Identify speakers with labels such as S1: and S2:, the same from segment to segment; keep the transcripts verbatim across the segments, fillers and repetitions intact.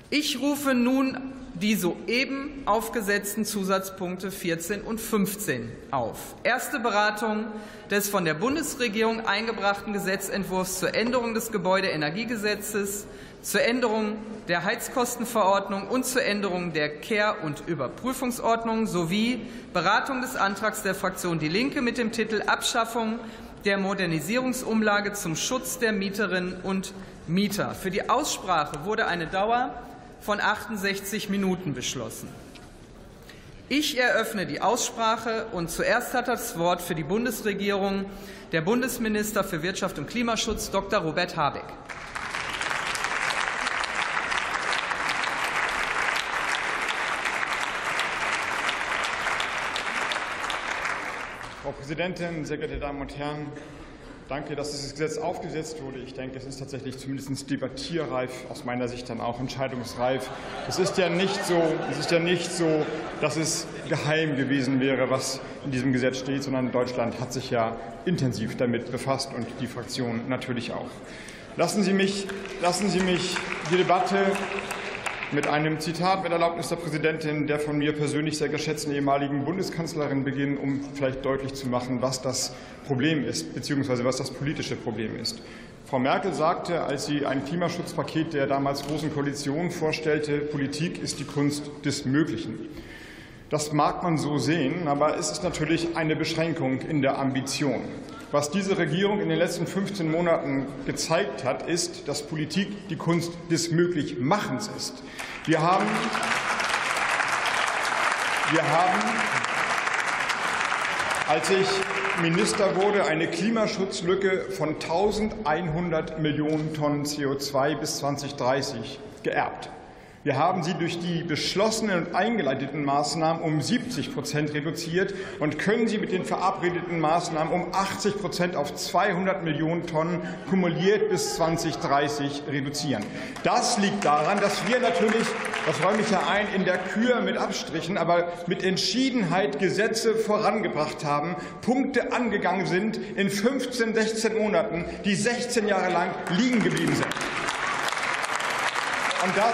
S1: Ich rufe nun die soeben aufgesetzten Zusatzpunkte vierzehn und fünfzehn auf. Erste Beratung des von der Bundesregierung eingebrachten Gesetzentwurfs zur Änderung des Gebäudeenergiegesetzes, zur Änderung der Heizkostenverordnung und zur Änderung der Kehr- und Überprüfungsordnung sowie Beratung des Antrags der Fraktion Die Linke mit dem Titel Abschaffung der Modernisierungsumlage zum Schutz der Mieterinnen und Mieter. Für die Aussprache wurde eine Dauer von achtundsechzig Minuten beschlossen. Ich eröffne die Aussprache, und zuerst hat das Wort für die Bundesregierung der Bundesminister für Wirtschaft und Klimaschutz, Doktor Robert Habeck.
S2: Frau Präsidentin, sehr geehrte Damen und Herren! Danke, dass dieses Gesetz aufgesetzt wurde. Ich denke, es ist tatsächlich zumindest debattierreif, aus meiner Sicht dann auch entscheidungsreif. Es ist ja nicht so, es ist ja nicht so, dass es geheim gewesen wäre, was in diesem Gesetz steht, sondern Deutschland hat sich ja intensiv damit befasst und die Fraktion natürlich auch. Lassen Sie mich, lassen Sie mich die Debatte mit einem Zitat mit Erlaubnis der Präsidentin der von mir persönlich sehr geschätzten ehemaligen Bundeskanzlerin beginnen, um vielleicht deutlich zu machen, was das Problem ist, beziehungsweise was das politische Problem ist. Frau Merkel sagte, als sie ein Klimaschutzpaket der damals Großen Koalition vorstellte, Politik ist die Kunst des Möglichen. Das mag man so sehen, aber es ist natürlich eine Beschränkung in der Ambition. Was diese Regierung in den letzten fünfzehn Monaten gezeigt hat, ist, dass Politik die Kunst des Möglichmachens ist. Wir haben, wir haben, als ich Minister wurde, eine Klimaschutzlücke von eintausendeinhundert Millionen Tonnen C O zwei bis zweitausenddreißig geerbt. Wir haben sie durch die beschlossenen und eingeleiteten Maßnahmen um siebzig Prozent reduziert und können sie mit den verabredeten Maßnahmen um achtzig Prozent auf zweihundert Millionen Tonnen kumuliert bis zweitausenddreißig reduzieren. Das liegt daran, dass wir natürlich, das räume ich ja ein, in der Kür mit Abstrichen, aber mit Entschiedenheit Gesetze vorangebracht haben, Punkte angegangen sind in fünfzehn, sechzehn Monaten, die sechzehn Jahre lang liegen geblieben sind. Und das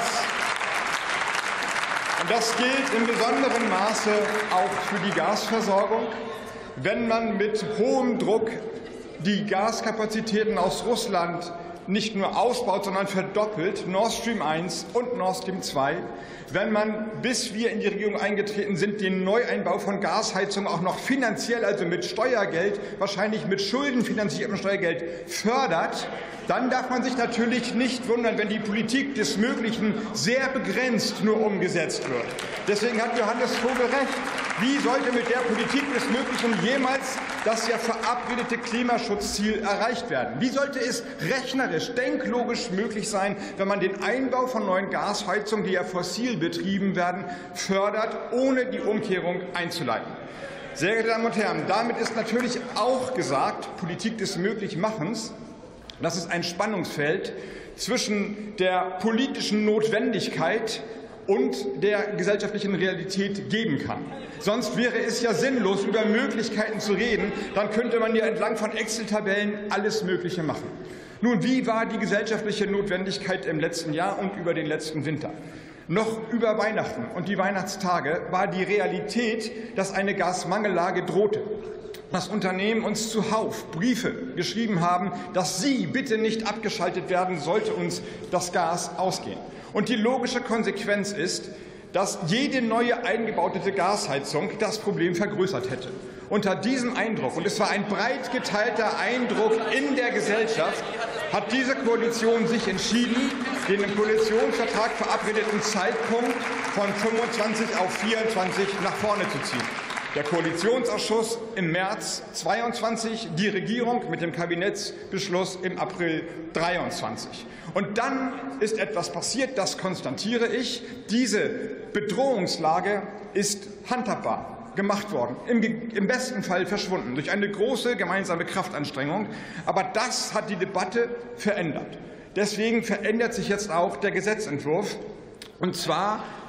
S2: Und das gilt in besonderem Maße auch für die Gasversorgung. Wenn man mit hohem Druck die Gaskapazitäten aus Russland nicht nur ausbaut, sondern verdoppelt, Nord Stream eins und Nord Stream zwei, wenn man, bis wir in die Regierung eingetreten sind, den Neueinbau von Gasheizungen auch noch finanziell, also mit Steuergeld, wahrscheinlich mit schuldenfinanziertem Steuergeld fördert, dann darf man sich natürlich nicht wundern, wenn die Politik des Möglichen sehr begrenzt nur umgesetzt wird. Deswegen hat Johannes Vogel recht. Wie sollte mit der Politik des Möglichen jemals das ja verabredete Klimaschutzziel erreicht werden? Wie sollte es rechnerisch, denklogisch möglich sein, wenn man den Einbau von neuen Gasheizungen, die ja fossil betrieben werden, fördert, ohne die Umkehrung einzuleiten? Sehr geehrte Damen und Herren, damit ist natürlich auch gesagt, Politik des Möglichmachens, dass es ein Spannungsfeld zwischen der politischen Notwendigkeit und der gesellschaftlichen Realität geben kann. Sonst wäre es ja sinnlos, über Möglichkeiten zu reden. Dann könnte man ja entlang von Excel-Tabellen alles Mögliche machen. Nun, wie war die gesellschaftliche Notwendigkeit im letzten Jahr und über den letzten Winter? Noch über Weihnachten und die Weihnachtstage war die Realität, dass eine Gasmangellage drohte. Dass Unternehmen uns zuhauf Briefe geschrieben haben, dass sie bitte nicht abgeschaltet werden, sollte uns das Gas ausgehen. Und die logische Konsequenz ist, dass jede neue eingebaute Gasheizung das Problem vergrößert hätte. Unter diesem Eindruck, und es war ein breit geteilter Eindruck in der Gesellschaft, hat diese Koalition sich entschieden, den im Koalitionsvertrag verabredeten Zeitpunkt von fünfundzwanzig auf vierundzwanzig nach vorne zu ziehen. Der Koalitionsausschuss im März zweiundzwanzig, die Regierung mit dem Kabinettsbeschluss im April dreiundzwanzig. Und dann ist etwas passiert, das konstatiere ich. Diese Bedrohungslage ist handhabbar gemacht worden, im, im besten Fall verschwunden, durch eine große gemeinsame Kraftanstrengung. Aber das hat die Debatte verändert. Deswegen verändert sich jetzt auch der Gesetzentwurf, und zwar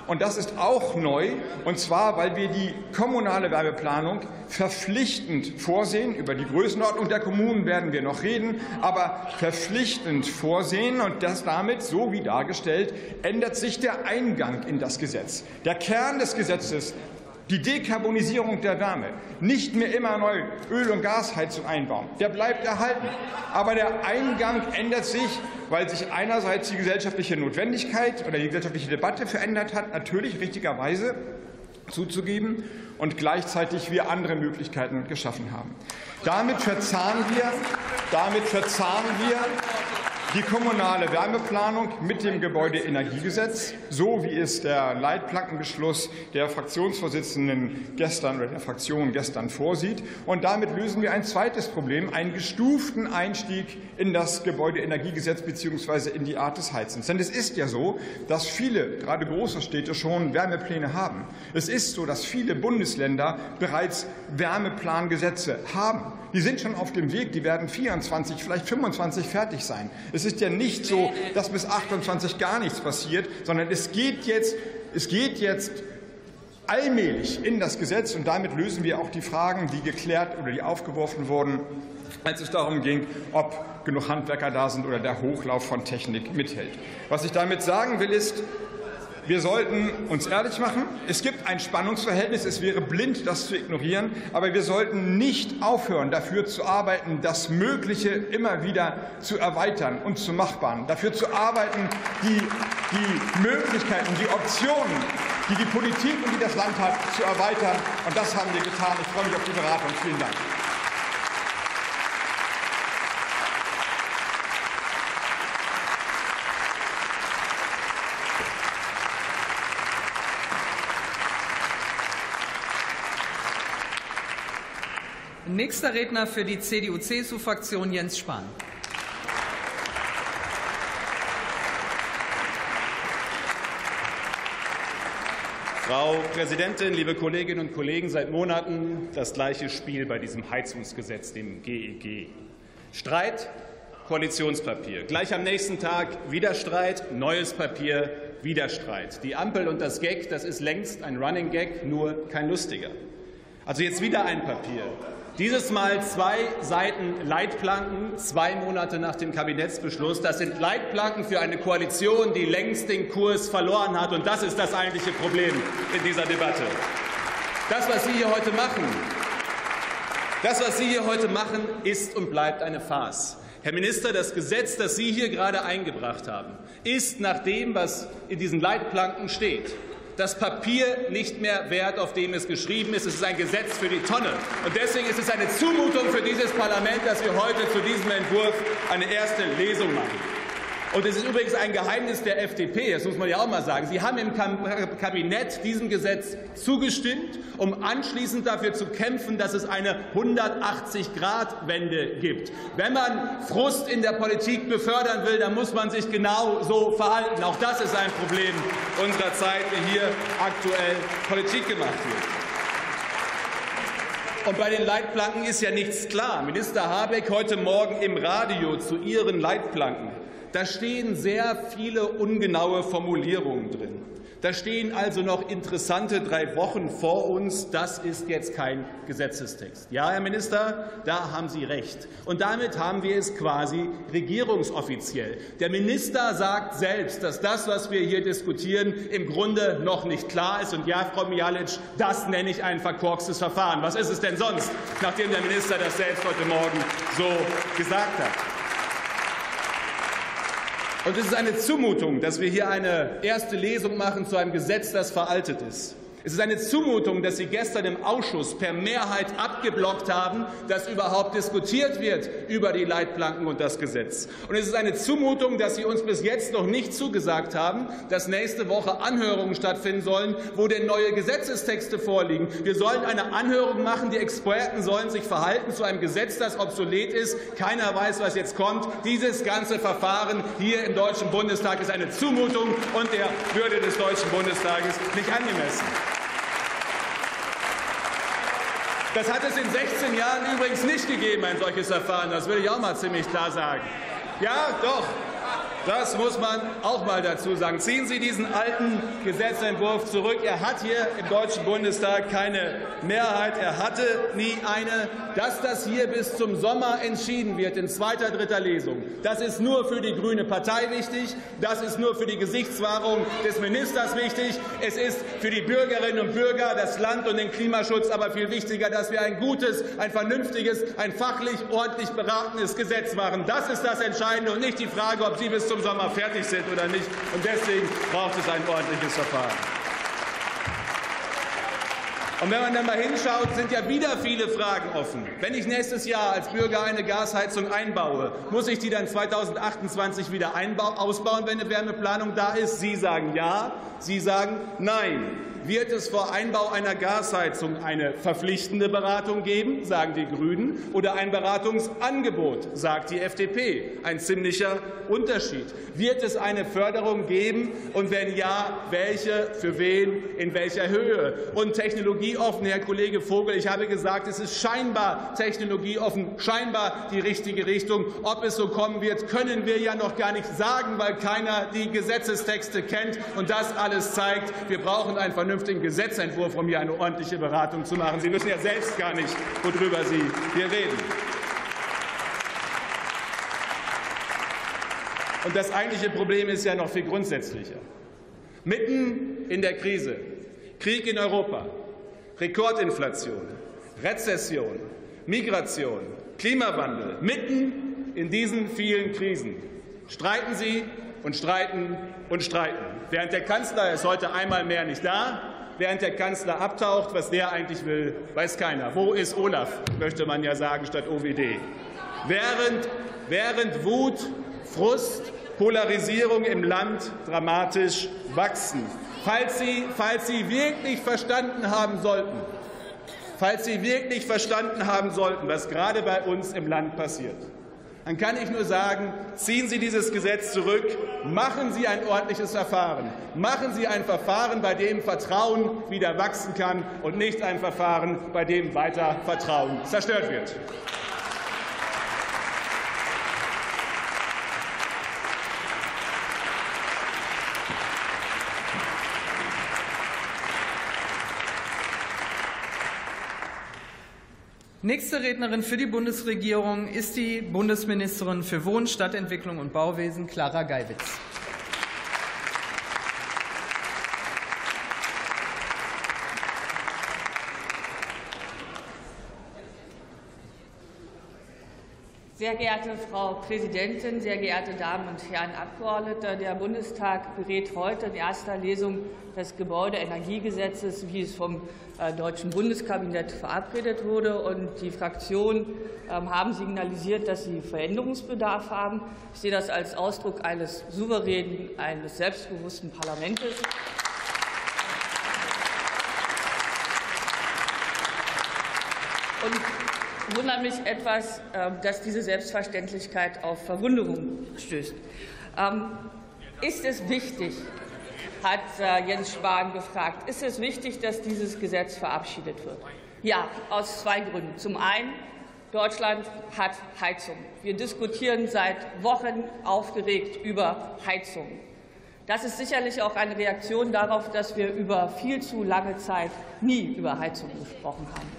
S2: Und das ist auch neu, und zwar, weil wir die kommunale Wärmeplanung verpflichtend vorsehen. Über die Größenordnung der Kommunen werden wir noch reden, aber verpflichtend vorsehen. Und das damit, so wie dargestellt, ändert sich der Eingang in das Gesetz. Der Kern des Gesetzes, die Dekarbonisierung der Wärme, nicht mehr immer neu Öl- und Gasheizung einbauen, der bleibt erhalten. Aber der Eingang ändert sich, weil sich einerseits die gesellschaftliche Notwendigkeit oder die gesellschaftliche Debatte verändert hat, natürlich richtigerweise zuzugeben, und gleichzeitig wir andere Möglichkeiten geschaffen haben. Damit verzahnen wir, damit verzahnen wir die kommunale Wärmeplanung mit dem Gebäudeenergiegesetz, so wie es der Leitplankenbeschluss der Fraktionsvorsitzenden gestern oder der Fraktion gestern vorsieht. Und damit lösen wir ein zweites Problem, einen gestuften Einstieg in das Gebäudeenergiegesetz bzw. in die Art des Heizens. Denn es ist ja so, dass viele, gerade große Städte, schon Wärmepläne haben. Es ist so, dass viele Bundesländer bereits Wärmeplangesetze haben. Die sind schon auf dem Weg, die werden vierundzwanzig, vielleicht fünfundzwanzig fertig sein. Es ist ja nicht so, dass bis achtundzwanzig gar nichts passiert, sondern es geht jetzt, es geht jetzt allmählich in das Gesetz, und damit lösen wir auch die Fragen, die geklärt oder die aufgeworfen wurden, als es darum ging, ob genug Handwerker da sind oder der Hochlauf von Technik mithält. Was ich damit sagen will, ist, wir sollten uns ehrlich machen. Es gibt ein Spannungsverhältnis. Es wäre blind, das zu ignorieren. Aber wir sollten nicht aufhören, dafür zu arbeiten, das Mögliche immer wieder zu erweitern und zu machbaren. Dafür zu arbeiten, die, die Möglichkeiten, die Optionen, die die Politik und die das Land hat, zu erweitern. Und das haben wir getan. Ich freue mich auf die Beratung. Vielen Dank.
S1: Nächster Redner für die C D U C S U-Fraktion, Jens Spahn.
S3: Frau Präsidentin, liebe Kolleginnen und Kollegen! Seit Monaten das gleiche Spiel bei diesem Heizungsgesetz, dem G E G. Streit, Koalitionspapier. Gleich am nächsten Tag wieder Streit, neues Papier, wieder Streit. Die Ampel und das Gag, das ist längst ein Running Gag, nur kein lustiger. Also jetzt wieder ein Papier. Dieses Mal zwei Seiten Leitplanken, zwei Monate nach dem Kabinettsbeschluss. Das sind Leitplanken für eine Koalition, die längst den Kurs verloren hat. Und das ist das eigentliche Problem in dieser Debatte. Das, was Sie hier heute machen, das, was Sie hier heute machen, ist und bleibt eine Farce. Herr Minister, das Gesetz, das Sie hier gerade eingebracht haben, ist nach dem, was in diesen Leitplanken steht, das Papier nicht mehr wert, auf dem es geschrieben ist. Es ist ein Gesetz für die Tonne. Und deswegen ist es eine Zumutung für dieses Parlament, dass wir heute zu diesem Entwurf eine erste Lesung machen. Und es ist übrigens ein Geheimnis der F D P, das muss man ja auch mal sagen. Sie haben im Kabinett diesem Gesetz zugestimmt, um anschließend dafür zu kämpfen, dass es eine hundertachtzig Grad Wende gibt. Wenn man Frust in der Politik befördern will, dann muss man sich genau so verhalten. Auch das ist ein Problem unserer Zeit, wie hier aktuell Politik gemacht wird. Und bei den Leitplanken ist ja nichts klar. Minister Habeck heute Morgen im Radio zu Ihren Leitplanken. Da stehen sehr viele ungenaue Formulierungen drin. Da stehen also noch interessante drei Wochen vor uns. Das ist jetzt kein Gesetzestext. Ja, Herr Minister, da haben Sie recht. Und damit haben wir es quasi regierungsoffiziell. Der Minister sagt selbst, dass das, was wir hier diskutieren, im Grunde noch nicht klar ist. Und ja, Frau Mijalic, das nenne ich ein verkorkstes Verfahren. Was ist es denn sonst, nachdem der Minister das selbst heute Morgen so gesagt hat? Und es ist eine Zumutung, dass wir hier eine erste Lesung machen zu einem Gesetz, das veraltet ist. Es ist eine Zumutung, dass Sie gestern im Ausschuss per Mehrheit abgeblockt haben, dass überhaupt diskutiert wird über die Leitplanken und das Gesetz. Und es ist eine Zumutung, dass Sie uns bis jetzt noch nicht zugesagt haben, dass nächste Woche Anhörungen stattfinden sollen, wo denn neue Gesetzestexte vorliegen. Wir sollen eine Anhörung machen, die Experten sollen sich verhalten zu einem Gesetz, das obsolet ist. Keiner weiß, was jetzt kommt. Dieses ganze Verfahren hier im Deutschen Bundestag ist eine Zumutung und der Würde des Deutschen Bundestages nicht angemessen. Das hat es in sechzehn Jahren übrigens nicht gegeben, ein solches Verfahren. Das will ich auch mal ziemlich klar sagen. Ja, doch. Das muss man auch mal dazu sagen. Ziehen Sie diesen alten Gesetzentwurf zurück. Er hat hier im Deutschen Bundestag keine Mehrheit. Er hatte nie eine. Dass das hier bis zum Sommer entschieden wird, in zweiter, dritter Lesung, das ist nur für die Grüne Partei wichtig. Das ist nur für die Gesichtswahrung des Ministers wichtig. Es ist für die Bürgerinnen und Bürger, das Land und den Klimaschutz aber viel wichtiger, dass wir ein gutes, ein vernünftiges, ein fachlich ordentlich beratenes Gesetz machen. Das ist das Entscheidende und nicht die Frage, ob Sie bis zum Sommer fertig sind oder nicht. Und deswegen braucht es ein ordentliches Verfahren. Und wenn man dann mal hinschaut, sind ja wieder viele Fragen offen. Wenn ich nächstes Jahr als Bürger eine Gasheizung einbaue, muss ich die dann zweitausendachtundzwanzig wieder ausbauen, wenn eine Wärmeplanung da ist? Sie sagen ja, Sie sagen nein. Wird es vor Einbau einer Gasheizung eine verpflichtende Beratung geben, sagen die Grünen, oder ein Beratungsangebot, sagt die F D P? Ein ziemlicher Unterschied. Wird es eine Förderung geben, und wenn ja, welche, für wen, in welcher Höhe? Und technologieoffen, Herr Kollege Vogel, ich habe gesagt, es ist scheinbar technologieoffen, scheinbar die richtige Richtung. Ob es so kommen wird, können wir ja noch gar nicht sagen, weil keiner die Gesetzestexte kennt. Und das alles zeigt, wir brauchen ein vernünftiges vernünftigen Gesetzentwurf, um hier eine ordentliche Beratung zu machen. Sie wissen ja selbst gar nicht, worüber Sie hier reden. Und das eigentliche Problem ist ja noch viel grundsätzlicher. Mitten in der Krise, Krieg in Europa, Rekordinflation, Rezession, Migration, Klimawandel, mitten in diesen vielen Krisen streiten Sie und streiten und streiten. Während der Kanzler ist heute einmal mehr nicht da, während der Kanzler abtaucht, was der eigentlich will, weiß keiner. Wo ist Olaf, möchte man ja sagen, statt O W D. Während, während Wut, Frust, Polarisierung im Land dramatisch wachsen. Falls Sie, falls Sie wirklich verstanden haben sollten, falls Sie wirklich verstanden haben sollten, was gerade bei uns im Land passiert, dann kann ich nur sagen, ziehen Sie dieses Gesetz zurück, machen Sie ein ordentliches Verfahren, machen Sie ein Verfahren, bei dem Vertrauen wieder wachsen kann, und nicht ein Verfahren, bei dem weiter Vertrauen zerstört wird.
S1: Nächste Rednerin für die Bundesregierung ist die Bundesministerin für Wohnen, Stadtentwicklung und Bauwesen, Clara Geiwitz.
S4: Sehr geehrte Frau Präsidentin, sehr geehrte Damen und Herren Abgeordnete! Der Bundestag berät heute in erster Lesung das Gebäudeenergiegesetzes, wie es vom Deutschen Bundeskabinett verabredet wurde. Und die Fraktionen haben signalisiert, dass sie Veränderungsbedarf haben. Ich sehe das als Ausdruck eines souveränen, eines selbstbewussten Parlaments. Und wundert mich etwas, dass diese Selbstverständlichkeit auf Verwunderung stößt. Ist es wichtig, hat Jens Spahn gefragt, ist es wichtig, dass dieses Gesetz verabschiedet wird? Ja, aus zwei Gründen. Zum einen, Deutschland hat Heizung. Wir diskutieren seit Wochen aufgeregt über Heizung. Das ist sicherlich auch eine Reaktion darauf, dass wir über viel zu lange Zeit nie über Heizung gesprochen haben.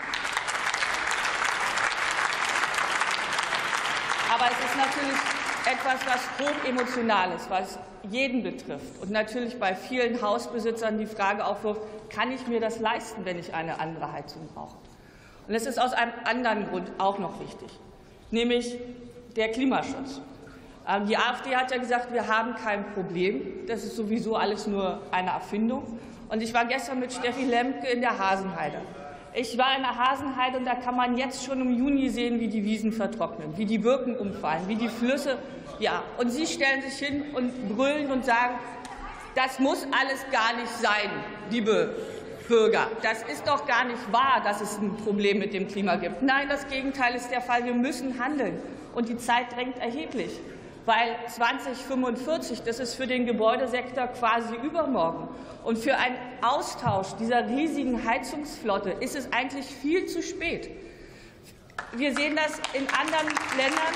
S4: Aber es ist natürlich etwas, was hochemotional ist, was jeden betrifft und natürlich bei vielen Hausbesitzern die Frage aufwirft, kann ich mir das leisten, wenn ich eine andere Heizung brauche? Und es ist aus einem anderen Grund auch noch wichtig, nämlich der Klimaschutz. Die AfD hat ja gesagt, wir haben kein Problem, das ist sowieso alles nur eine Erfindung. Und ich war gestern mit Steffi Lemke in der Hasenheide. Ich war in der Hasenheide, und da kann man jetzt schon im Juni sehen, wie die Wiesen vertrocknen, wie die Birken umfallen, wie die Flüsse. Ja, und Sie stellen sich hin und brüllen und sagen, das muss alles gar nicht sein, liebe Bürger. Das ist doch gar nicht wahr, dass es ein Problem mit dem Klima gibt. Nein, das Gegenteil ist der Fall. Wir müssen handeln. Und die Zeit drängt erheblich. Weil zweitausendfünfundvierzig, das ist für den Gebäudesektor quasi übermorgen. Und für einen Austausch dieser riesigen Heizungsflotte ist es eigentlich viel zu spät. Wir sehen das in anderen Ländern.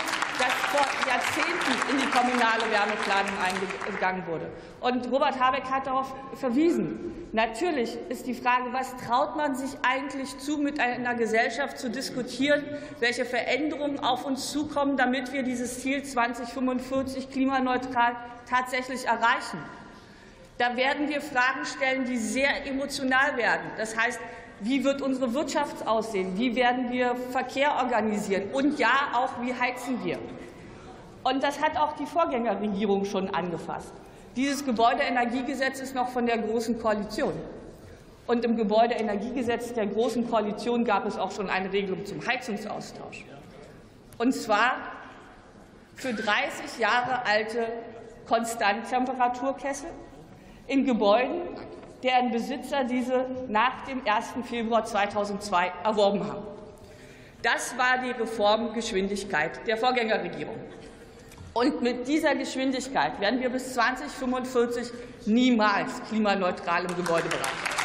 S4: das vor Jahrzehnten in die kommunale Wärmeplanung eingegangen wurde. Und Robert Habeck hat darauf verwiesen. Natürlich ist die Frage, was traut man sich eigentlich zu, mit einer Gesellschaft zu diskutieren, welche Veränderungen auf uns zukommen, damit wir dieses Ziel zweitausendfünfundvierzig klimaneutral tatsächlich erreichen. Da werden wir Fragen stellen, die sehr emotional werden. Das heißt, wie wird unsere Wirtschaft aussehen? Wie werden wir Verkehr organisieren? Und ja, auch wie heizen wir? Und das hat auch die Vorgängerregierung schon angefasst. Dieses Gebäudeenergiegesetz ist noch von der Großen Koalition. Und im Gebäudeenergiegesetz der Großen Koalition gab es auch schon eine Regelung zum Heizungsaustausch. Und zwar für dreißig Jahre alte Konstanttemperaturkessel in Gebäuden, deren Besitzer diese nach dem ersten Februar zweitausendzwei erworben haben. Das war die Reformgeschwindigkeit der Vorgängerregierung. Und mit dieser Geschwindigkeit werden wir bis zweitausendfünfundvierzig niemals klimaneutral im Gebäudebereich sein.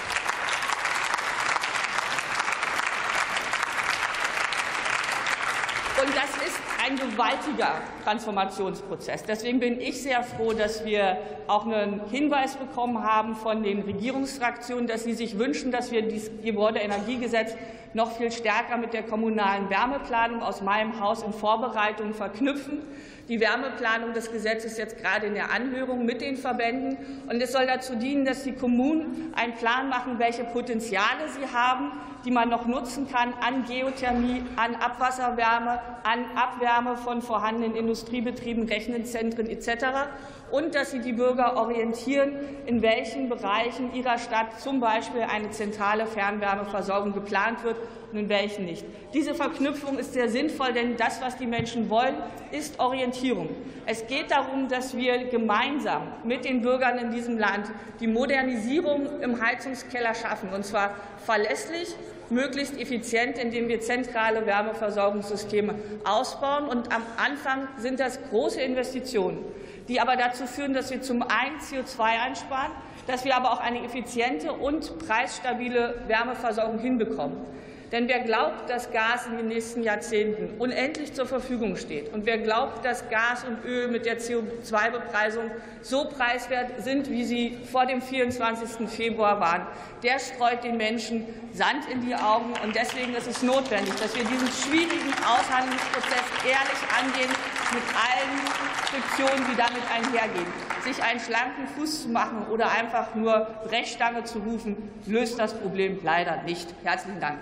S4: Und das ist ein gewaltiger Transformationsprozess. Deswegen bin ich sehr froh, dass wir auch einen Hinweis bekommen haben von den Regierungsfraktionen, dass sie sich wünschen, dass wir dieses Gebäudeenergiegesetz noch viel stärker mit der kommunalen Wärmeplanung aus meinem Haus in Vorbereitung verknüpfen. Die Wärmeplanung des Gesetzes ist jetzt gerade in der Anhörung mit den Verbänden. Und es soll dazu dienen, dass die Kommunen einen Plan machen, welche Potenziale sie haben, die man noch nutzen kann an Geothermie, an Abwasserwärme, an Abwärme von vorhandenen Industriebetrieben, Rechenzentren et cetera. Und dass sie die Bürger orientieren, in welchen Bereichen ihrer Stadt zum Beispiel eine zentrale Fernwärmeversorgung geplant wird und in welchen nicht. Diese Verknüpfung ist sehr sinnvoll, denn das, was die Menschen wollen, ist Orientierung. Es geht darum, dass wir gemeinsam mit den Bürgern in diesem Land die Modernisierung im Heizungskeller schaffen, und zwar verlässlich, möglichst effizient, indem wir zentrale Wärmeversorgungssysteme ausbauen. Und am Anfang sind das große Investitionen, die aber dazu führen, dass wir zum einen C O zwei einsparen, dass wir aber auch eine effiziente und preisstabile Wärmeversorgung hinbekommen. Denn wer glaubt, dass Gas in den nächsten Jahrzehnten unendlich zur Verfügung steht, und wer glaubt, dass Gas und Öl mit der C O zwei Bepreisung so preiswert sind, wie sie vor dem vierundzwanzigsten Februar waren, der streut den Menschen Sand in die Augen. Und deswegen ist es notwendig, dass wir diesen schwierigen Aushandlungsprozess ehrlich angehen, mit allen Friktionen, die damit einhergehen. Sich einen schlanken Fuß zu machen oder einfach nur Brechstange zu rufen, löst das Problem leider nicht. Herzlichen Dank.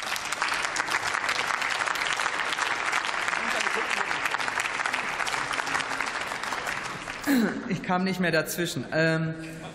S1: Ich kam nicht mehr dazwischen. Ähm,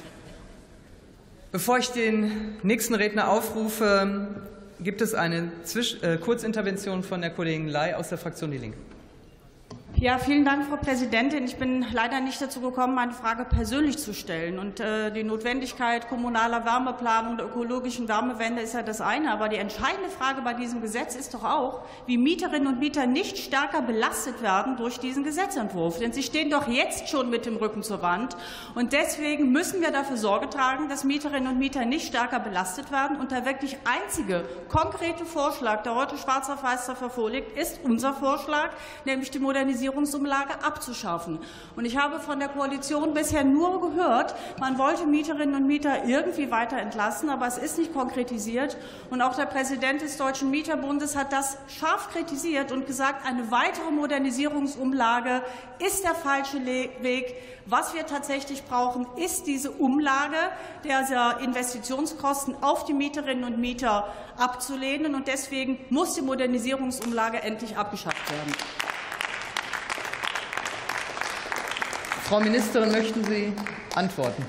S1: bevor ich den nächsten Redner aufrufe, gibt es eine Zwisch- äh, Kurzintervention von der Kollegin Ley aus der Fraktion Die Linke.
S5: Ja, vielen Dank, Frau Präsidentin. Ich bin leider nicht dazu gekommen, meine Frage persönlich zu stellen. Und äh, die Notwendigkeit kommunaler Wärmeplanung, der ökologischen Wärmewende ist ja das eine. Aber die entscheidende Frage bei diesem Gesetz ist doch auch, wie Mieterinnen und Mieter nicht stärker belastet werden durch diesen Gesetzentwurf. Denn sie stehen doch jetzt schon mit dem Rücken zur Wand. Und deswegen müssen wir dafür Sorge tragen, dass Mieterinnen und Mieter nicht stärker belastet werden. Und der wirklich einzige konkrete Vorschlag, der heute schwarz auf weiß dafür vorliegt, ist unser Vorschlag, nämlich die Modernisierung Umlage abzuschaffen. Und ich habe von der Koalition bisher nur gehört, man wollte Mieterinnen und Mieter irgendwie weiter entlassen, aber es ist nicht konkretisiert. Und auch der Präsident des Deutschen Mieterbundes hat das scharf kritisiert und gesagt, eine weitere Modernisierungsumlage ist der falsche Weg. Was wir tatsächlich brauchen, ist diese Umlage der Investitionskosten auf die Mieterinnen und Mieter abzulehnen. Und deswegen muss die Modernisierungsumlage endlich abgeschafft werden.
S1: Frau Ministerin, möchten Sie antworten?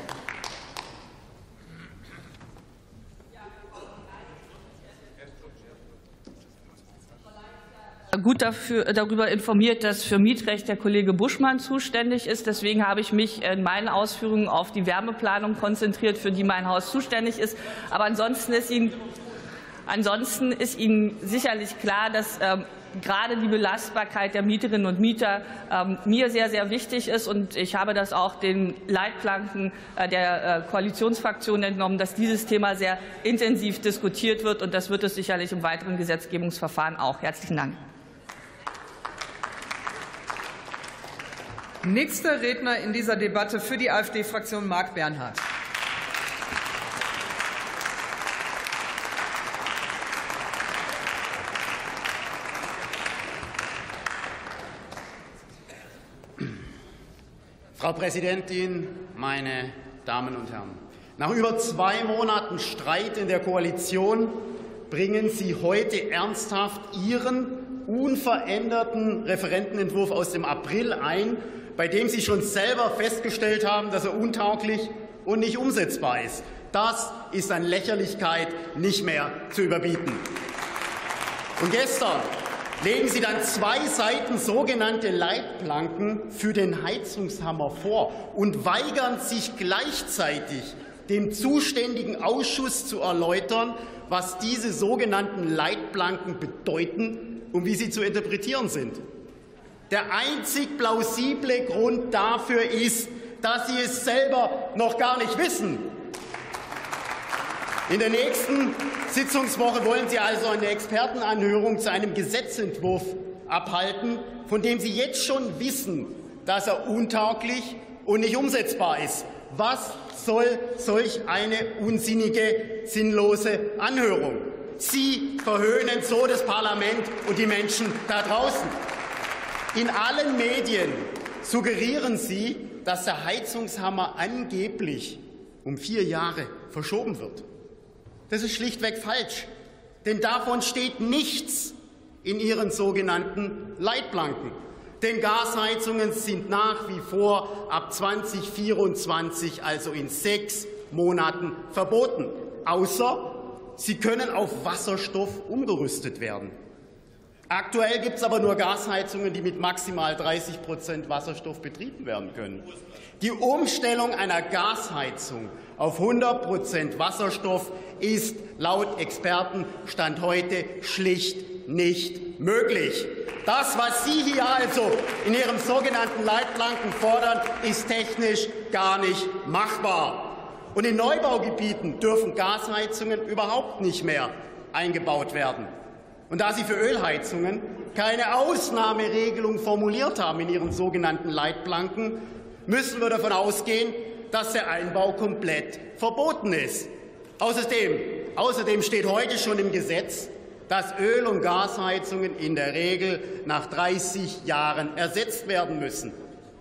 S4: Gut dafür, darüber informiert, dass für Mietrecht der Kollege Buschmann zuständig ist. Deswegen habe ich mich in meinen Ausführungen auf die Wärmeplanung konzentriert, für die mein Haus zuständig ist. Aber ansonsten ist Ihnen, ansonsten ist Ihnen sicherlich klar, dass ähm, gerade die Belastbarkeit der Mieterinnen und Mieter ähm, mir sehr, sehr wichtig ist. Und ich habe das auch den Leitplanken äh, der äh, Koalitionsfraktion entnommen, dass dieses Thema sehr intensiv diskutiert wird. Und das wird es sicherlich im weiteren Gesetzgebungsverfahren auch. Herzlichen Dank.
S1: Nächster Redner in dieser Debatte für die AfD-Fraktion Marc Bernhard.
S6: Frau Präsidentin, meine Damen und Herren! Nach über zwei Monaten Streit in der Koalition bringen Sie heute ernsthaft Ihren unveränderten Referentenentwurf aus dem April ein, bei dem Sie schon selber festgestellt haben, dass er untauglich und nicht umsetzbar ist. Das ist an Lächerlichkeit nicht mehr zu überbieten. Und gestern legen Sie dann zwei Seiten sogenannte Leitplanken für den Heizungshammer vor und weigern sich gleichzeitig, dem zuständigen Ausschuss zu erläutern, was diese sogenannten Leitplanken bedeuten und wie sie zu interpretieren sind. Der einzig plausible Grund dafür ist, dass Sie es selber noch gar nicht wissen. In der nächsten Sitzungswoche wollen Sie also eine Expertenanhörung zu einem Gesetzentwurf abhalten, von dem Sie jetzt schon wissen, dass er untauglich und nicht umsetzbar ist. Was soll solch eine unsinnige, sinnlose Anhörung? Sie verhöhnen so das Parlament und die Menschen da draußen. In allen Medien suggerieren Sie, dass der Heizungshammer angeblich um vier Jahre verschoben wird. Das ist schlichtweg falsch, denn davon steht nichts in Ihren sogenannten Leitplanken. Denn Gasheizungen sind nach wie vor ab zweitausendvierundzwanzig, also in sechs Monaten, verboten, außer sie können auf Wasserstoff umgerüstet werden. Aktuell gibt es aber nur Gasheizungen, die mit maximal dreißig Prozent Wasserstoff betrieben werden können. Die Umstellung einer Gasheizung auf hundert Prozent Wasserstoff ist laut Experten Stand heute schlicht nicht möglich. Das, was Sie hier also in Ihren sogenannten Leitplanken fordern, ist technisch gar nicht machbar. Und in Neubaugebieten dürfen Gasheizungen überhaupt nicht mehr eingebaut werden. Und da Sie für Ölheizungen keine Ausnahmeregelung formuliert haben in Ihren sogenannten Leitplanken, müssen wir davon ausgehen, dass der Einbau komplett verboten ist. Außerdem, außerdem steht heute schon im Gesetz, dass Öl- und Gasheizungen in der Regel nach dreißig Jahren ersetzt werden müssen.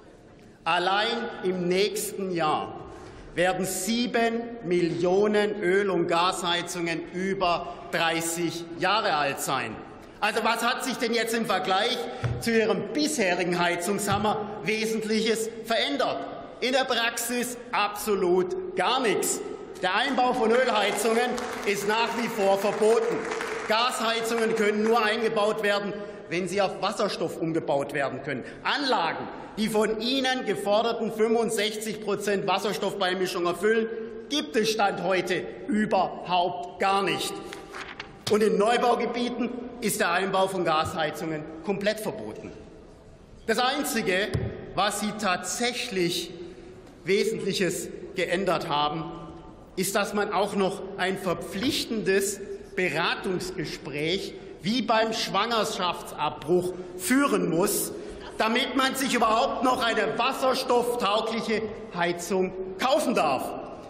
S6: Allein im nächsten Jahr werden sieben Millionen Öl- und Gasheizungen über dreißig Jahre alt sein. Also was hat sich denn jetzt im Vergleich zu Ihrem bisherigen Heizungshammer Wesentliches verändert? In der Praxis absolut gar nichts. Der Einbau von Ölheizungen ist nach wie vor verboten. Gasheizungen können nur eingebaut werden, wenn sie auf Wasserstoff umgebaut werden können. Anlagen, die von Ihnen geforderten fünfundsechzig Prozent Wasserstoffbeimischung erfüllen, gibt es Stand heute überhaupt gar nicht. Und in Neubaugebieten ist der Einbau von Gasheizungen komplett verboten. Das Einzige, was Sie tatsächlich Wesentliches geändert haben, ist, dass man auch noch ein verpflichtendes Beratungsgespräch wie beim Schwangerschaftsabbruch führen muss, damit man sich überhaupt noch eine wasserstofftaugliche Heizung kaufen darf.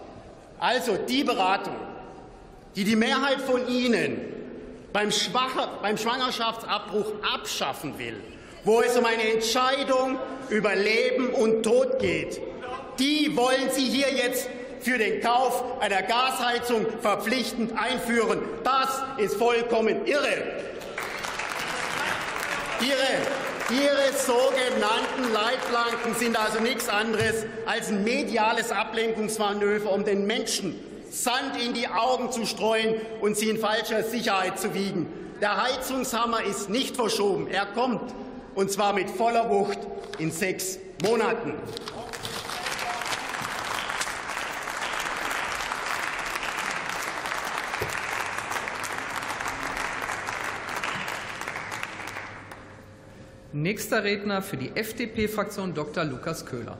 S6: Also die Beratung, die die Mehrheit von Ihnen beim Schwangerschaftsabbruch abschaffen will, wo es um eine Entscheidung über Leben und Tod geht, die wollen Sie hier jetzt für den Kauf einer Gasheizung verpflichtend einführen. Das ist vollkommen irre. Ihre, Ihre sogenannten Leitplanken sind also nichts anderes als ein mediales Ablenkungsmanöver, um den Menschen Sand in die Augen zu streuen und sie in falscher Sicherheit zu wiegen. Der Heizungshammer ist nicht verschoben. Er kommt, und zwar mit voller Wucht in sechs Monaten.
S1: Nächster Redner für die F D P-Fraktion Doktor Lukas Köhler.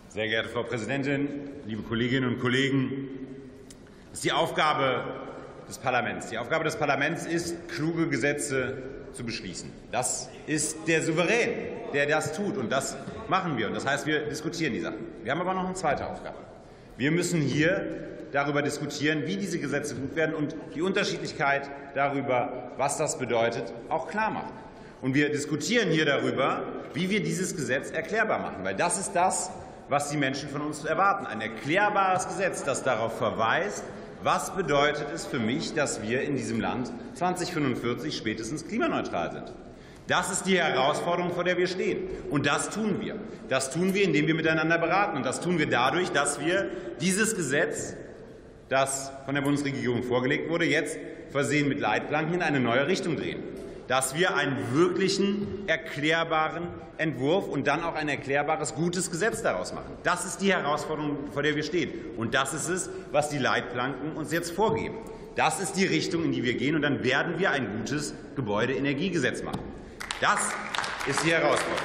S7: Sehr geehrte Frau Präsidentin, liebe Kolleginnen und Kollegen! Das ist die Aufgabe des Parlaments. Die Aufgabe des Parlaments ist, kluge Gesetze zu beschließen. Das ist der Souverän, der das tut, und das machen wir. Und das heißt, wir diskutieren die Sachen. Wir haben aber noch eine zweite Aufgabe. Wir müssen hier darüber diskutieren, wie diese Gesetze gut werden und die Unterschiedlichkeit darüber, was das bedeutet, auch klar machen. Und wir diskutieren hier darüber, wie wir dieses Gesetz erklärbar machen, weil das ist das, was die Menschen von uns erwarten. Ein erklärbares Gesetz, das darauf verweist, was bedeutet es für mich, dass wir in diesem Land zweitausendfünfundvierzig spätestens klimaneutral sind. Das ist die Herausforderung, vor der wir stehen. Und das tun wir. Das tun wir, indem wir miteinander beraten. Und das tun wir dadurch, dass wir dieses Gesetz, das von der Bundesregierung vorgelegt wurde, jetzt versehen mit Leitplanken in eine neue Richtung drehen. Dass wir einen wirklichen, erklärbaren Entwurf und dann auch ein erklärbares, gutes Gesetz daraus machen. Das ist die Herausforderung, vor der wir stehen. Und das ist es, was die Leitplanken uns jetzt vorgeben. Das ist die Richtung, in die wir gehen. Und dann werden wir ein gutes Gebäudeenergiegesetz machen. Das ist die Herausforderung.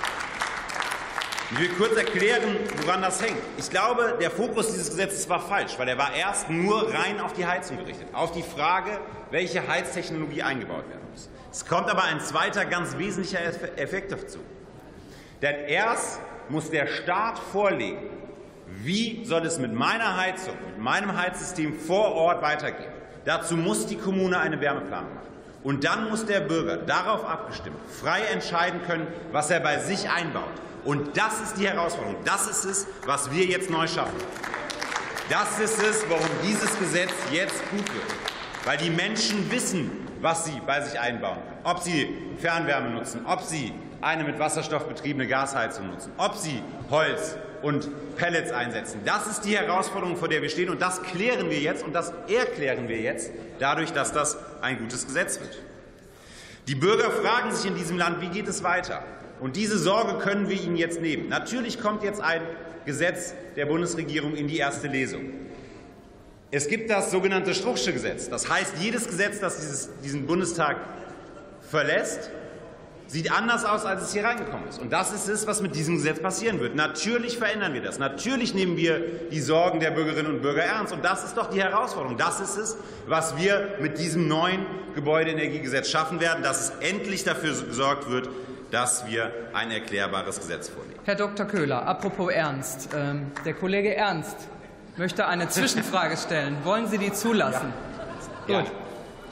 S7: Ich will kurz erklären, woran das hängt. Ich glaube, der Fokus dieses Gesetzes war falsch, weil er war erst nur rein auf die Heizung gerichtet, auf die Frage, welche Heiztechnologie eingebaut werden muss. Es kommt aber ein zweiter, ganz wesentlicher Effekt dazu. Denn erst muss der Staat vorlegen, wie soll es mit meiner Heizung, mit meinem Heizsystem vor Ort weitergehen. Dazu muss die Kommune eine Wärmeplanung machen. Und dann muss der Bürger darauf abgestimmt frei entscheiden können, was er bei sich einbaut. Und das ist die Herausforderung. Das ist es, was wir jetzt neu schaffen. Das ist es, warum dieses Gesetz jetzt gut wird. Weil die Menschen wissen, was sie bei sich einbauen. Ob sie Fernwärme nutzen, ob sie eine mit Wasserstoff betriebene Gasheizung nutzen, ob sie Holz und Pellets einsetzen. Das ist die Herausforderung, vor der wir stehen. Und das klären wir jetzt und das erklären wir jetzt dadurch, dass das ein gutes Gesetz wird. Die Bürger fragen sich in diesem Land, wie geht es weiter? Und diese Sorge können wir ihnen jetzt nehmen. Natürlich kommt jetzt ein Gesetz der Bundesregierung in die erste Lesung. Es gibt das sogenannte Struchsche Gesetz. Das heißt, jedes Gesetz, das dieses, diesen Bundestag verlässt, sieht anders aus, als es hier reingekommen ist. Und das ist es, was mit diesem Gesetz passieren wird. Natürlich verändern wir das. Natürlich nehmen wir die Sorgen der Bürgerinnen und Bürger ernst. Und das ist doch die Herausforderung. Das ist es, was wir mit diesem neuen Gebäudeenergiegesetz schaffen werden, dass es endlich dafür gesorgt wird, dass wir ein erklärbares Gesetz vorlegen.
S1: Herr Doktor Köhler, apropos Ernst. Ähm, der Kollege Ernst möchte eine Zwischenfrage stellen. Wollen Sie die zulassen?
S8: Ja. Gut.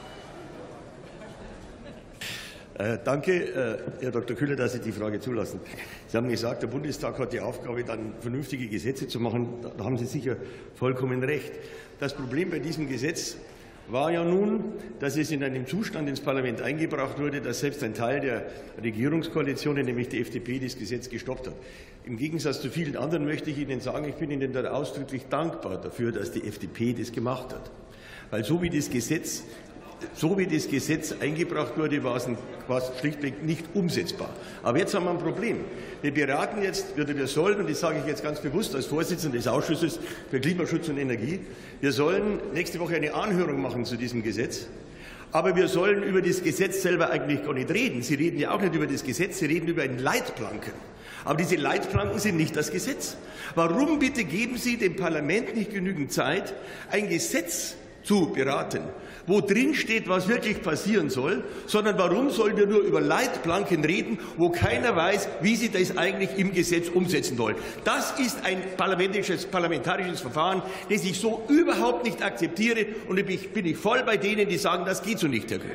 S8: Äh, danke, äh, Herr Doktor Köhler, dass Sie die Frage zulassen. Sie haben gesagt, der Bundestag hat die Aufgabe, dann vernünftige Gesetze zu machen. Da, da haben Sie sicher vollkommen recht. Das Problem bei diesem Gesetz war ja nun, dass es in einem Zustand ins Parlament eingebracht wurde, dass selbst ein Teil der Regierungskoalition, nämlich die F D P, das Gesetz gestoppt hat. Im Gegensatz zu vielen anderen möchte ich Ihnen sagen, ich bin Ihnen da ausdrücklich dankbar dafür, dass die F D P das gemacht hat. Weil so wie das Gesetz So wie das Gesetz eingebracht wurde, war es schlichtweg nicht umsetzbar. Aber jetzt haben wir ein Problem. Wir beraten jetzt, wir sollen, und das sage ich jetzt ganz bewusst als Vorsitzender des Ausschusses für Klimaschutz und Energie, wir sollen nächste Woche eine Anhörung machen zu diesem Gesetz. Aber wir sollen über das Gesetz selber eigentlich gar nicht reden. Sie reden ja auch nicht über das Gesetz, Sie reden über einen Leitplanken. Aber diese Leitplanken sind nicht das Gesetz. Warum bitte geben Sie dem Parlament nicht genügend Zeit, ein Gesetz zu beraten, wo drin steht, was wirklich passieren soll, sondern warum sollen wir nur über Leitplanken reden, wo keiner weiß, wie sie das eigentlich im Gesetz umsetzen wollen. Das ist ein parlamentarisches, parlamentarisches Verfahren, das ich so überhaupt nicht akzeptiere, und ich bin ich voll bei denen, die sagen, das geht so nicht, Herr Köhler.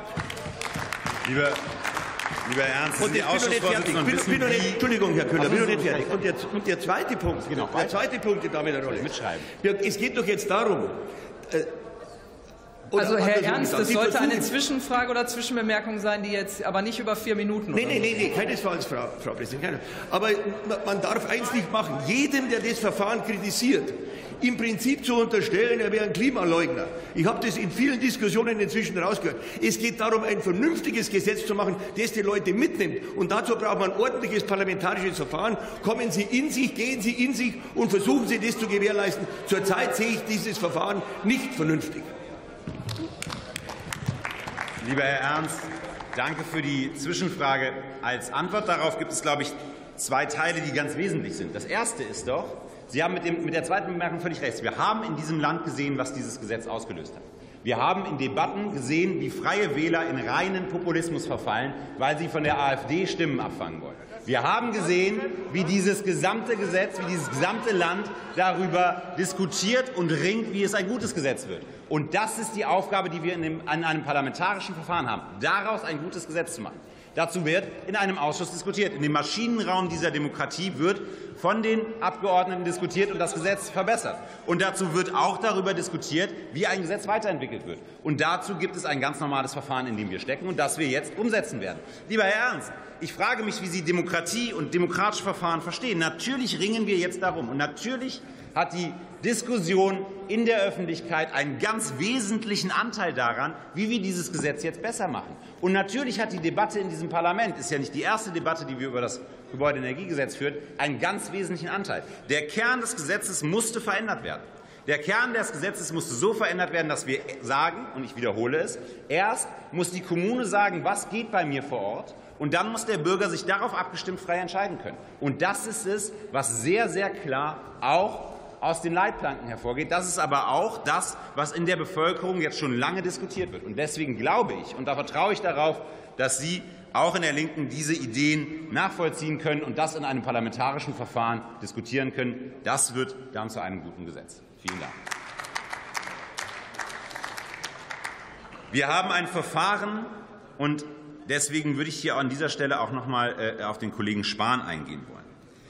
S7: Lieber, lieber Ernst,
S8: und jetzt bin ich nicht fertig. Bin, bin noch nicht, Entschuldigung, Herr Köhler, bin noch nicht fertig. Und, jetzt, und der zweite Punkt, genau, der zweite Punkt, der damit eine Rolle. Mitschreiben. Es geht doch jetzt darum, äh,
S1: Oder also, Herr Ernst, das sollte eine Zwischenfrage oder Zwischenbemerkung sein, die jetzt aber nicht über vier Minuten.
S8: Nein, nein, nein, keinesfalls, Frau, Frau Präsidentin. Aber man darf eins nicht machen: Jedem, der das Verfahren kritisiert, im Prinzip zu unterstellen, er wäre ein Klimaleugner. Ich habe das in vielen Diskussionen inzwischen rausgehört. Es geht darum, ein vernünftiges Gesetz zu machen, das die Leute mitnimmt. Und dazu braucht man ein ordentliches parlamentarisches Verfahren. Kommen Sie in sich, gehen Sie in sich und versuchen Sie, das zu gewährleisten. Zurzeit sehe ich dieses Verfahren nicht vernünftig.
S7: Lieber Herr Ernst, danke für die Zwischenfrage. Als Antwort darauf gibt es, glaube ich, zwei Teile, die ganz wesentlich sind. Das erste ist doch, Sie haben mit, dem, mit der zweiten Bemerkung völlig recht. Wir haben in diesem Land gesehen, was dieses Gesetz ausgelöst hat. Wir haben in Debatten gesehen, wie Freie Wähler in reinen Populismus verfallen, weil sie von der AfD Stimmen abfangen wollen. Wir haben gesehen, wie dieses gesamte Gesetz, wie dieses gesamte Land darüber diskutiert und ringt, wie es ein gutes Gesetz wird. Und das ist die Aufgabe, die wir in dem, an einem parlamentarischen Verfahren haben, daraus ein gutes Gesetz zu machen. Dazu wird in einem Ausschuss diskutiert. In dem Maschinenraum dieser Demokratie wird von den Abgeordneten diskutiert und das Gesetz verbessert. Und dazu wird auch darüber diskutiert, wie ein Gesetz weiterentwickelt wird. Und dazu gibt es ein ganz normales Verfahren, in dem wir stecken und das wir jetzt umsetzen werden. Lieber Herr Ernst, ich frage mich, wie Sie Demokratie und demokratische Verfahren verstehen. Natürlich ringen wir jetzt darum. Und natürlich hat die Diskussion in der Öffentlichkeit einen ganz wesentlichen Anteil daran, wie wir dieses Gesetz jetzt besser machen. Und natürlich hat die Debatte in diesem Parlament, ist ja nicht die erste Debatte, die wir über das Gebäudeenergiegesetz führen, einen ganz wesentlichen Anteil. Der Kern des Gesetzes musste verändert werden. Der Kern des Gesetzes musste so verändert werden, dass wir sagen, und ich wiederhole es, erst muss die Kommune sagen, was geht bei mir vor Ort, und dann muss der Bürger sich darauf abgestimmt frei entscheiden können. Und das ist es, was sehr, sehr klar auch aus den Leitplanken hervorgeht. Das ist aber auch das, was in der Bevölkerung jetzt schon lange diskutiert wird. Und deswegen glaube ich, und da vertraue ich darauf, dass Sie auch in der Linken diese Ideen nachvollziehen können und das in einem parlamentarischen Verfahren diskutieren können. Das wird dann zu einem guten Gesetz. Vielen Dank. Wir haben ein Verfahren, und deswegen würde ich hier an dieser Stelle auch noch mal auf den Kollegen Spahn eingehen wollen.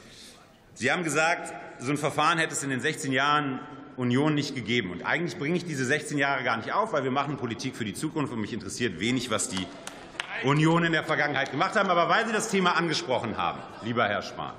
S7: Sie haben gesagt, so ein Verfahren hätte es in den sechzehn Jahren Union nicht gegeben. Und eigentlich bringe ich diese sechzehn Jahre gar nicht auf, weil wir machen Politik für die Zukunft und mich interessiert wenig, was die Union in der Vergangenheit gemacht haben. Aber weil Sie das Thema angesprochen haben, lieber Herr Spahn,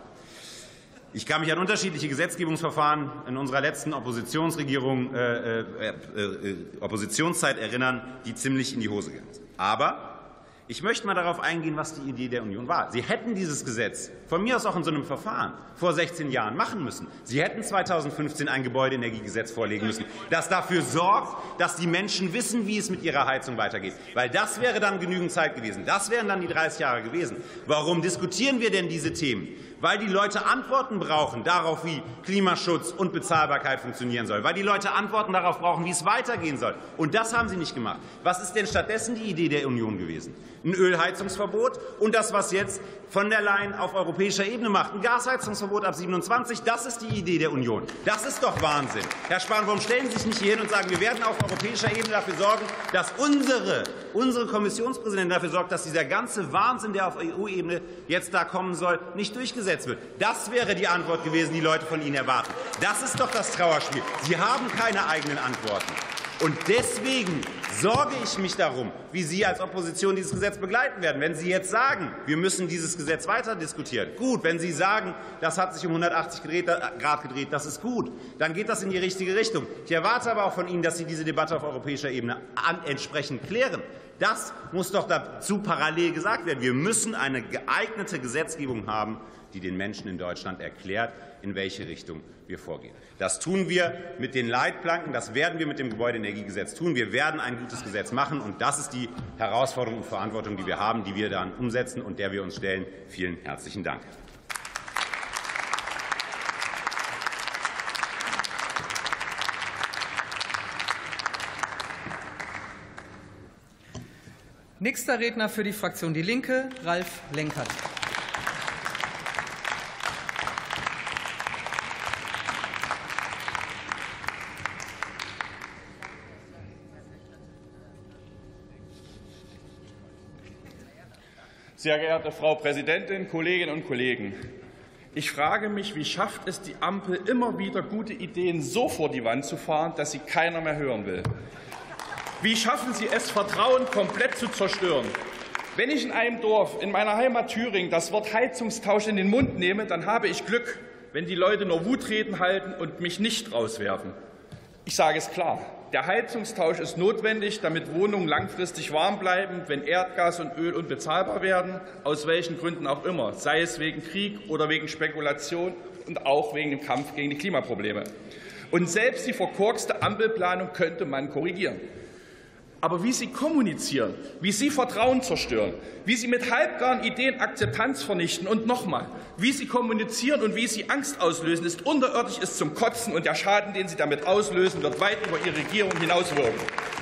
S7: ich kann mich an unterschiedliche Gesetzgebungsverfahren in unserer letzten Oppositionsregierung, äh, äh, äh, Oppositionszeit erinnern, die ziemlich in die Hose gegangen sind. Aber ich möchte mal darauf eingehen, was die Idee der Union war. Sie hätten dieses Gesetz von mir aus auch in so einem Verfahren vor sechzehn Jahren machen müssen. Sie hätten zweitausendfünfzehn ein Gebäudeenergiegesetz vorlegen müssen, das dafür sorgt, dass die Menschen wissen, wie es mit ihrer Heizung weitergeht. Weil das wäre dann genügend Zeit gewesen. Das wären dann die dreißig Jahre gewesen. Warum diskutieren wir denn diese Themen? Weil die Leute Antworten brauchen darauf, wie Klimaschutz und Bezahlbarkeit funktionieren soll. Weil die Leute Antworten darauf brauchen, wie es weitergehen soll. Und das haben Sie nicht gemacht. Was ist denn stattdessen die Idee der Union gewesen? Ein Ölheizungsverbot und das, was jetzt von der Leyen auf europäischer Ebene macht, ein Gasheizungsverbot ab siebenundzwanzig, das ist die Idee der Union. Das ist doch Wahnsinn. Herr Spahn, warum stellen Sie sich nicht hier hin und sagen, wir werden auf europäischer Ebene dafür sorgen, dass unsere, unsere Kommissionspräsidentin dafür sorgt, dass dieser ganze Wahnsinn, der auf E U-Ebene jetzt da kommen soll, nicht durchgesetzt wird. Das wäre die Antwort gewesen, die Leute von Ihnen erwarten. Das ist doch das Trauerspiel. Sie haben keine eigenen Antworten. Und deswegen sorge ich mich darum, wie Sie als Opposition dieses Gesetz begleiten werden. Wenn Sie jetzt sagen, wir müssen dieses Gesetz weiter diskutieren, gut. Wenn Sie sagen, das hat sich um hundertachtzig Grad gedreht, das ist gut. Dann geht das in die richtige Richtung. Ich erwarte aber auch von Ihnen, dass Sie diese Debatte auf europäischer Ebene entsprechend klären. Das muss doch dazu parallel gesagt werden. Wir müssen eine geeignete Gesetzgebung haben, die den Menschen in Deutschland erklärt, in welche Richtung wir vorgehen. Das tun wir mit den Leitplanken, das werden wir mit dem Gebäudeenergiegesetz tun. Wir werden ein gutes Gesetz machen, und das ist die Herausforderung und Verantwortung, die wir haben, die wir dann umsetzen und der wir uns stellen. Vielen herzlichen Dank.
S1: Nächster Redner für die Fraktion Die Linke, Ralf Lenkert.
S9: Sehr geehrte Frau Präsidentin, Kolleginnen und Kollegen! Ich frage mich, wie schafft es die Ampel, immer wieder gute Ideen so vor die Wand zu fahren, dass sie keiner mehr hören will? Wie schaffen Sie es, Vertrauen komplett zu zerstören? Wenn ich in einem Dorf in meiner Heimat Thüringen das Wort Heizungstausch in den Mund nehme, dann habe ich Glück, wenn die Leute nur Wutreden halten und mich nicht rauswerfen. Ich sage es klar. Der Heizungstausch ist notwendig, damit Wohnungen langfristig warm bleiben, wenn Erdgas und Öl unbezahlbar werden, aus welchen Gründen auch immer, sei es wegen Krieg oder wegen Spekulation und auch wegen dem Kampf gegen die Klimaprobleme. Und selbst die verkorkste Ampelplanung könnte man korrigieren. Aber wie Sie kommunizieren, wie Sie Vertrauen zerstören, wie Sie mit halbgaren Ideen Akzeptanz vernichten und nochmal, wie Sie kommunizieren und wie Sie Angst auslösen, ist unterirdisch, ist zum Kotzen, und der Schaden, den Sie damit auslösen, wird weit über Ihre Regierung hinauswirken.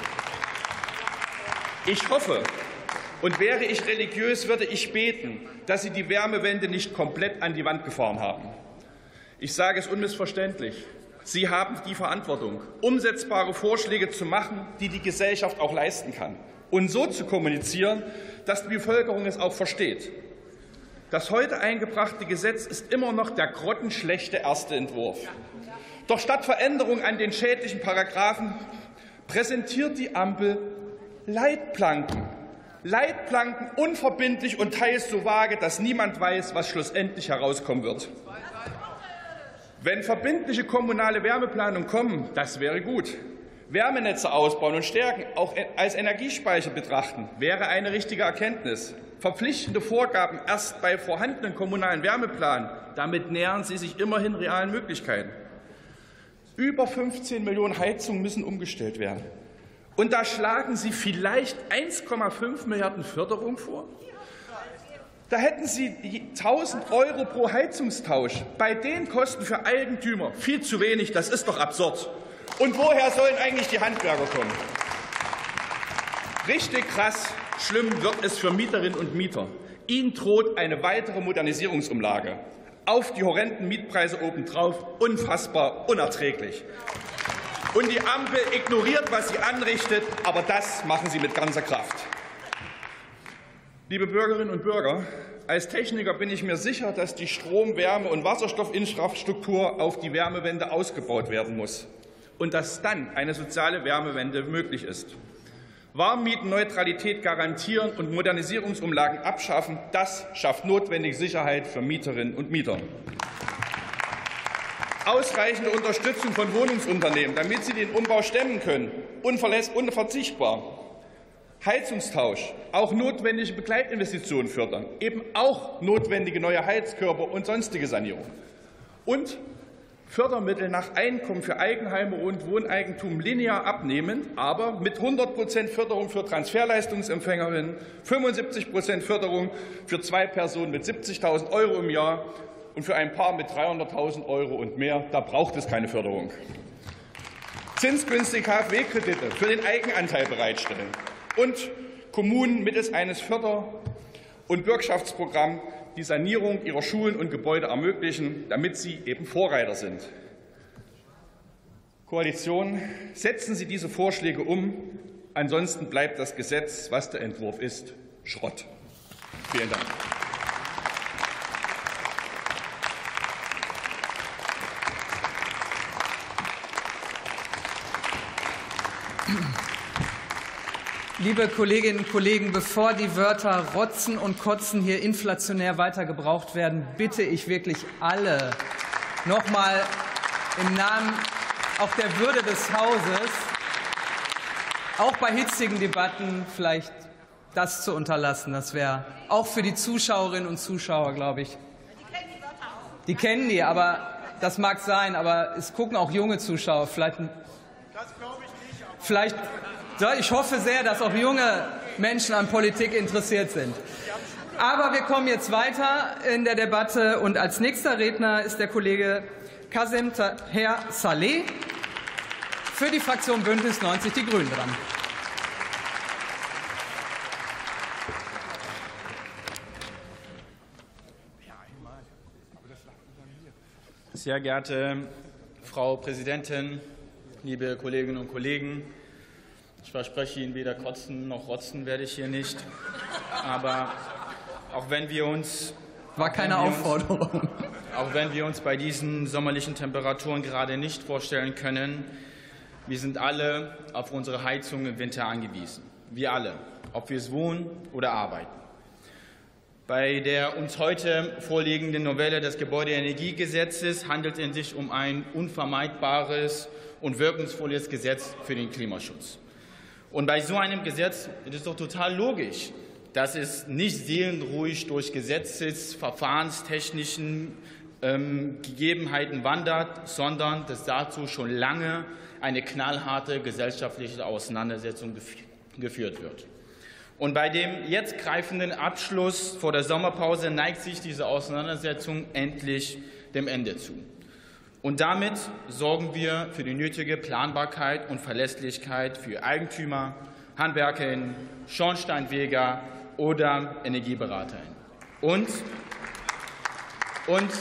S9: Ich hoffe, und wäre ich religiös, würde ich beten, dass Sie die Wärmewende nicht komplett an die Wand gefahren haben. Ich sage es unmissverständlich. Sie haben die Verantwortung, umsetzbare Vorschläge zu machen, die die Gesellschaft auch leisten kann, und so zu kommunizieren, dass die Bevölkerung es auch versteht. Das heute eingebrachte Gesetz ist immer noch der grottenschlechte erste Entwurf. Doch statt Veränderungen an den schädlichen Paragraphen präsentiert die Ampel Leitplanken. Leitplanken unverbindlich und teils so vage, dass niemand weiß, was schlussendlich herauskommen wird. Wenn verbindliche kommunale Wärmeplanungen kommen, das wäre gut. Wärmenetze ausbauen und stärken, auch als Energiespeicher betrachten, wäre eine richtige Erkenntnis. Verpflichtende Vorgaben erst bei vorhandenen kommunalen Wärmeplanen, damit nähern Sie sich immerhin realen Möglichkeiten. Über fünfzehn Millionen Heizungen müssen umgestellt werden. Und da schlagen Sie vielleicht eins Komma fünf Milliarden Förderung vor? Da hätten Sie tausend Euro pro Heizungstausch. Bei den Kosten für Eigentümer viel zu wenig. Das ist doch absurd. Und woher sollen eigentlich die Handwerker kommen? Richtig krass, schlimm wird es für Mieterinnen und Mieter. Ihnen droht eine weitere Modernisierungsumlage. Auf die horrenden Mietpreise obendrauf. Unfassbar unerträglich. Und die Ampel ignoriert, was sie anrichtet. Aber das machen Sie mit ganzer Kraft. Liebe Bürgerinnen und Bürger, als Techniker bin ich mir sicher, dass die Strom-, Wärme- und Wasserstoffinfrastruktur auf die Wärmewende ausgebaut werden muss und dass dann eine soziale Wärmewende möglich ist. Warmmietenneutralität garantieren und Modernisierungsumlagen abschaffen, das schafft notwendige Sicherheit für Mieterinnen und Mieter. Ausreichende Unterstützung von Wohnungsunternehmen, damit sie den Umbau stemmen können, unverzichtbar. Heizungstausch, auch notwendige Begleitinvestitionen fördern, eben auch notwendige neue Heizkörper und sonstige Sanierung. Und Fördermittel nach Einkommen für Eigenheime und Wohneigentum linear abnehmen, aber mit hundert Prozent Förderung für Transferleistungsempfängerinnen, fünfundsiebzig Prozent Förderung für zwei Personen mit siebzigtausend Euro im Jahr und für ein Paar mit dreihunderttausend Euro und mehr. Da braucht es keine Förderung. Zinsgünstige K fW Kredite für den Eigenanteil bereitstellen. Und Kommunen mittels eines Förder- und Bürgschaftsprogramms die Sanierung ihrer Schulen und Gebäude ermöglichen, damit sie eben Vorreiter sind. Koalition, setzen Sie diese Vorschläge um. Ansonsten bleibt das Gesetz, was der Entwurf ist, Schrott. Vielen Dank.
S1: Liebe Kolleginnen und Kollegen, bevor die Wörter Rotzen und Kotzen hier inflationär weiter gebraucht werden, bitte ich wirklich alle noch mal im Namen auch der Würde des Hauses, auch bei hitzigen Debatten vielleicht das zu unterlassen. Das wäre auch für die Zuschauerinnen und Zuschauer, glaube ich. Die kennen die, aber das mag sein, aber es gucken auch junge Zuschauer. Vielleicht, vielleicht Ich hoffe sehr, dass auch junge Menschen an Politik interessiert sind. Aber wir kommen jetzt weiter in der Debatte. Und als nächster Redner ist der Kollege Kazem Taher Saleh für die Fraktion Bündnis neunzig Die Grünen dran.
S10: Sehr geehrte Frau Präsidentin, liebe Kolleginnen und Kollegen! Ich verspreche Ihnen, weder kotzen noch rotzen werde ich hier nicht. Aber auch wenn wir uns
S1: war keine Aufforderung.
S10: Uns, auch wenn wir uns bei diesen sommerlichen Temperaturen gerade nicht vorstellen können, wir sind alle auf unsere Heizung im Winter angewiesen. Wir alle, ob wir es wohnen oder arbeiten. Bei der uns heute vorliegenden Novelle des Gebäudeenergiegesetzes handelt es sich um ein unvermeidbares und wirkungsvolles Gesetz für den Klimaschutz. Und bei so einem Gesetz ist es doch total logisch, dass es nicht seelenruhig durch gesetzesverfahrenstechnischen ähm, Gegebenheiten wandert, sondern dass dazu schon lange eine knallharte gesellschaftliche Auseinandersetzung geführt wird. Und bei dem jetzt greifenden Abschluss vor der Sommerpause neigt sich diese Auseinandersetzung endlich dem Ende zu. Und damit sorgen wir für die nötige Planbarkeit und Verlässlichkeit für Eigentümer, HandwerkerInnen, Schornsteinfeger oder EnergieberaterInnen. Und, und,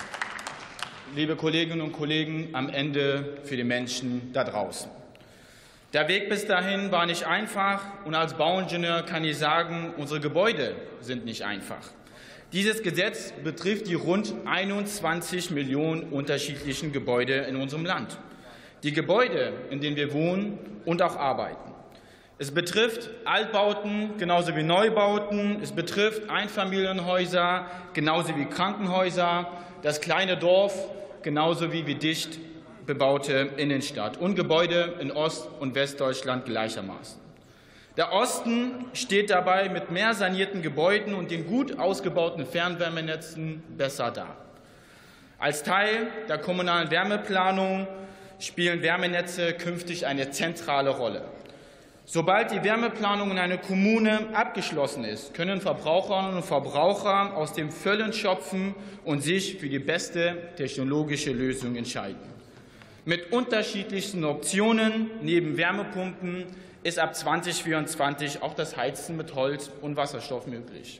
S10: liebe Kolleginnen und Kollegen, am Ende für die Menschen da draußen. Der Weg bis dahin war nicht einfach, und als Bauingenieur kann ich sagen, unsere Gebäude sind nicht einfach. Dieses Gesetz betrifft die rund einundzwanzig Millionen unterschiedlichen Gebäude in unserem Land. Die Gebäude, in denen wir wohnen und auch arbeiten. Es betrifft Altbauten genauso wie Neubauten. Es betrifft Einfamilienhäuser genauso wie Krankenhäuser, das kleine Dorf genauso wie die dicht bebaute Innenstadt und Gebäude in Ost- und Westdeutschland gleichermaßen. Der Osten steht dabei mit mehr sanierten Gebäuden und den gut ausgebauten Fernwärmenetzen besser da. Als Teil der kommunalen Wärmeplanung spielen Wärmenetze künftig eine zentrale Rolle. Sobald die Wärmeplanung in einer Kommune abgeschlossen ist, können Verbraucherinnen und Verbraucher aus dem Vollen schöpfen und sich für die beste technologische Lösung entscheiden. Mit unterschiedlichsten Optionen neben Wärmepumpen ist ab zweitausendvierundzwanzig auch das Heizen mit Holz und Wasserstoff möglich.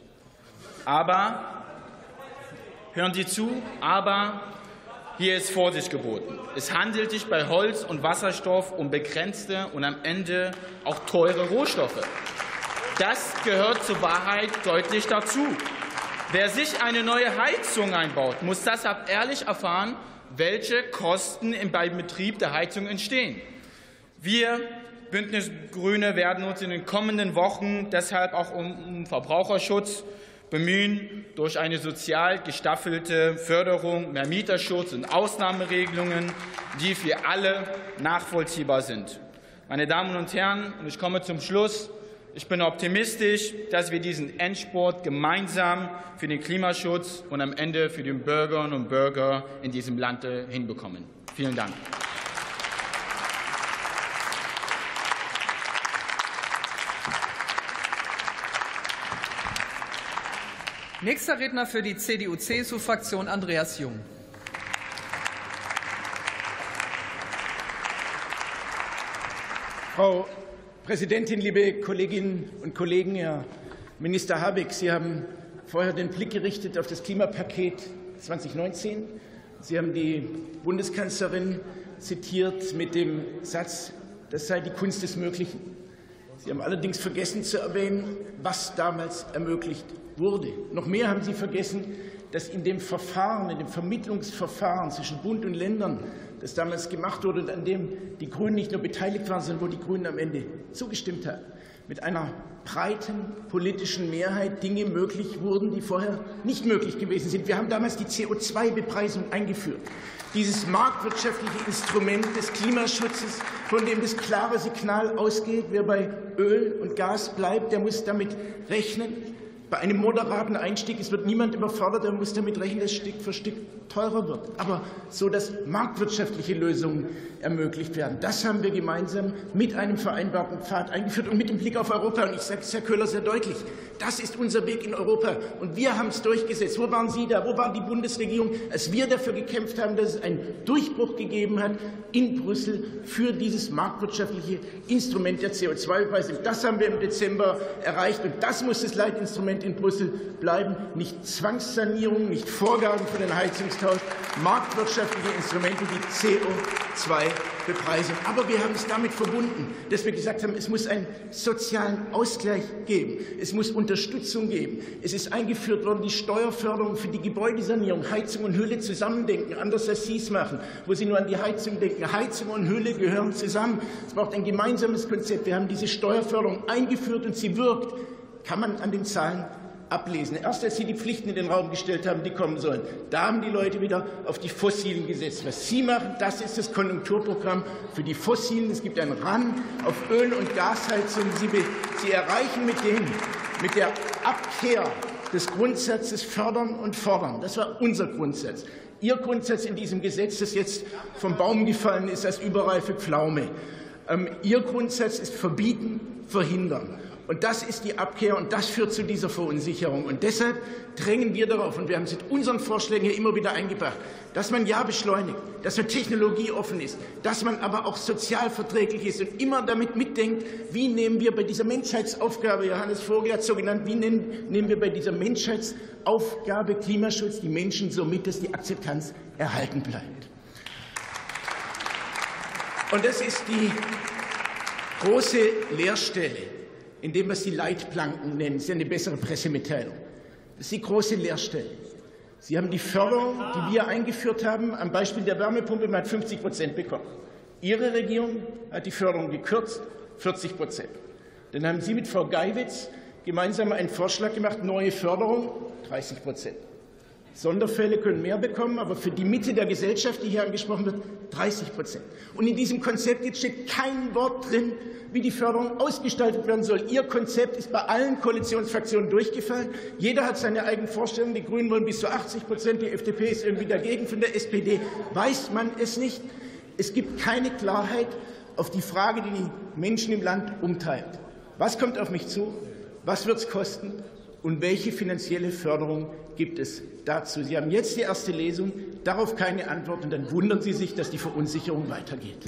S10: Aber, hören Sie zu, aber hier ist Vorsicht geboten. Es handelt sich bei Holz und Wasserstoff um begrenzte und am Ende auch teure Rohstoffe. Das gehört zur Wahrheit deutlich dazu. Wer sich eine neue Heizung einbaut, muss deshalb ehrlich erfahren, welche Kosten beim Betrieb der Heizung entstehen. Wir Bündnis Grüne werden uns in den kommenden Wochen deshalb auch um Verbraucherschutz bemühen, durch eine sozial gestaffelte Förderung, mehr Mieterschutz und Ausnahmeregelungen, die für alle nachvollziehbar sind. Meine Damen und Herren, und ich komme zum Schluss, ich bin optimistisch, dass wir diesen Endspurt gemeinsam für den Klimaschutz und am Ende für die Bürgerinnen und Bürger in diesem Land hinbekommen. Vielen Dank.
S1: Nächster Redner für die C D U C S U-Fraktion, Andreas Jung.
S11: Frau Präsidentin, liebe Kolleginnen und Kollegen! Herr Minister Habeck, Sie haben vorher den Blick gerichtet auf das Klimapaket zweitausendneunzehn. Sie haben die Bundeskanzlerin zitiert mit dem Satz, das sei die Kunst des Möglichen. Sie haben allerdings vergessen zu erwähnen, was damals ermöglicht wurde. Noch mehr haben Sie vergessen, dass in dem Verfahren, in dem Vermittlungsverfahren zwischen Bund und Ländern, das damals gemacht wurde und an dem die Grünen nicht nur beteiligt waren, sondern wo die Grünen am Ende zugestimmt haben, mit einer breiten politischen Mehrheit Dinge möglich wurden, die vorher nicht möglich gewesen sind. Wir haben damals die C O zwei Bepreisung eingeführt. Dieses marktwirtschaftliche Instrument des Klimaschutzes, von dem das klare Signal ausgeht, wer bei Öl und Gas bleibt, der muss damit rechnen, bei einem moderaten Einstieg, es wird niemand überfordert, er muss damit rechnen, dass es Stück für Stück teurer wird, aber so, dass marktwirtschaftliche Lösungen ermöglicht werden. Das haben wir gemeinsam mit einem vereinbarten Pfad eingeführt und mit dem Blick auf Europa. Und ich sage es Herr Köhler sehr deutlich, das ist unser Weg in Europa. Und wir haben es durchgesetzt. Wo waren Sie da? Wo war die Bundesregierung, als wir dafür gekämpft haben, dass es einen Durchbruch gegeben hat in Brüssel für dieses marktwirtschaftliche Instrument der C O zwei Bepreisung? Das haben wir im Dezember erreicht. Und das muss das Leitinstrument in Brüssel bleiben. Nicht Zwangssanierung, nicht Vorgaben für den Heizungstausch, marktwirtschaftliche Instrumente, die C O zwei Bepreisung. Aber wir haben es damit verbunden, dass wir gesagt haben, es muss einen sozialen Ausgleich geben. Es muss Unterstützung geben. Es ist eingeführt worden, die Steuerförderung für die Gebäudesanierung, Heizung und Hülle zusammendenken, anders als Sie es machen, wo Sie nur an die Heizung denken. Heizung und Hülle gehören zusammen. Es braucht ein gemeinsames Konzept. Wir haben diese Steuerförderung eingeführt und sie wirkt. Kann man an den Zahlen ablesen. Erst als Sie die Pflichten in den Raum gestellt haben, die kommen sollen, da haben die Leute wieder auf die Fossilen gesetzt. Was Sie machen, das ist das Konjunkturprogramm für die Fossilen. Es gibt einen Run auf Öl- und Gasheizungen. Sie, Sie erreichen mit, dem, mit der Abkehr des Grundsatzes Fördern und Fordern. Das war unser Grundsatz. Ihr Grundsatz in diesem Gesetz, das jetzt vom Baum gefallen ist als überreife Pflaume. Ihr Grundsatz ist verbieten, verhindern. Und das ist die Abkehr, und das führt zu dieser Verunsicherung. Und deshalb drängen wir darauf, und wir haben es mit unseren Vorschlägen hier immer wieder eingebracht, dass man ja beschleunigt, dass man technologieoffen ist, dass man aber auch sozial verträglich ist und immer damit mitdenkt, wie nehmen wir bei dieser Menschheitsaufgabe, Johannes Vogel hat es so genannt, wie nehmen, nehmen wir bei dieser Menschheitsaufgabe Klimaschutz die Menschen so mit, dass die Akzeptanz erhalten bleibt. Und das ist die große Leerstelle, in dem, was Sie Leitplanken nennen. Das ist ja eine bessere Pressemitteilung. Das ist die große Leerstelle. Sie haben die Förderung, die wir eingeführt haben, am Beispiel der Wärmepumpe, man hat fünfzig Prozent bekommen. Ihre Regierung hat die Förderung gekürzt, vierzig Prozent. Dann haben Sie mit Frau Geiwitz gemeinsam einen Vorschlag gemacht, neue Förderung, dreißig Prozent. Sonderfälle können mehr bekommen, aber für die Mitte der Gesellschaft, die hier angesprochen wird, dreißig Prozent. Und in diesem Konzept jetzt steht kein Wort drin, wie die Förderung ausgestaltet werden soll. Ihr Konzept ist bei allen Koalitionsfraktionen durchgefallen. Jeder hat seine eigenen Vorstellungen. Die Grünen wollen bis zu achtzig Prozent, die F D P ist irgendwie dagegen. Von der S P D weiß man es nicht. Es gibt keine Klarheit auf die Frage, die die Menschen im Land umtreibt. Was kommt auf mich zu? Was wird es kosten? Und welche finanzielle Förderung gibt es dazu? Sie haben jetzt die erste Lesung, darauf keine Antwort, und dann wundern Sie sich, dass die Verunsicherung weitergeht.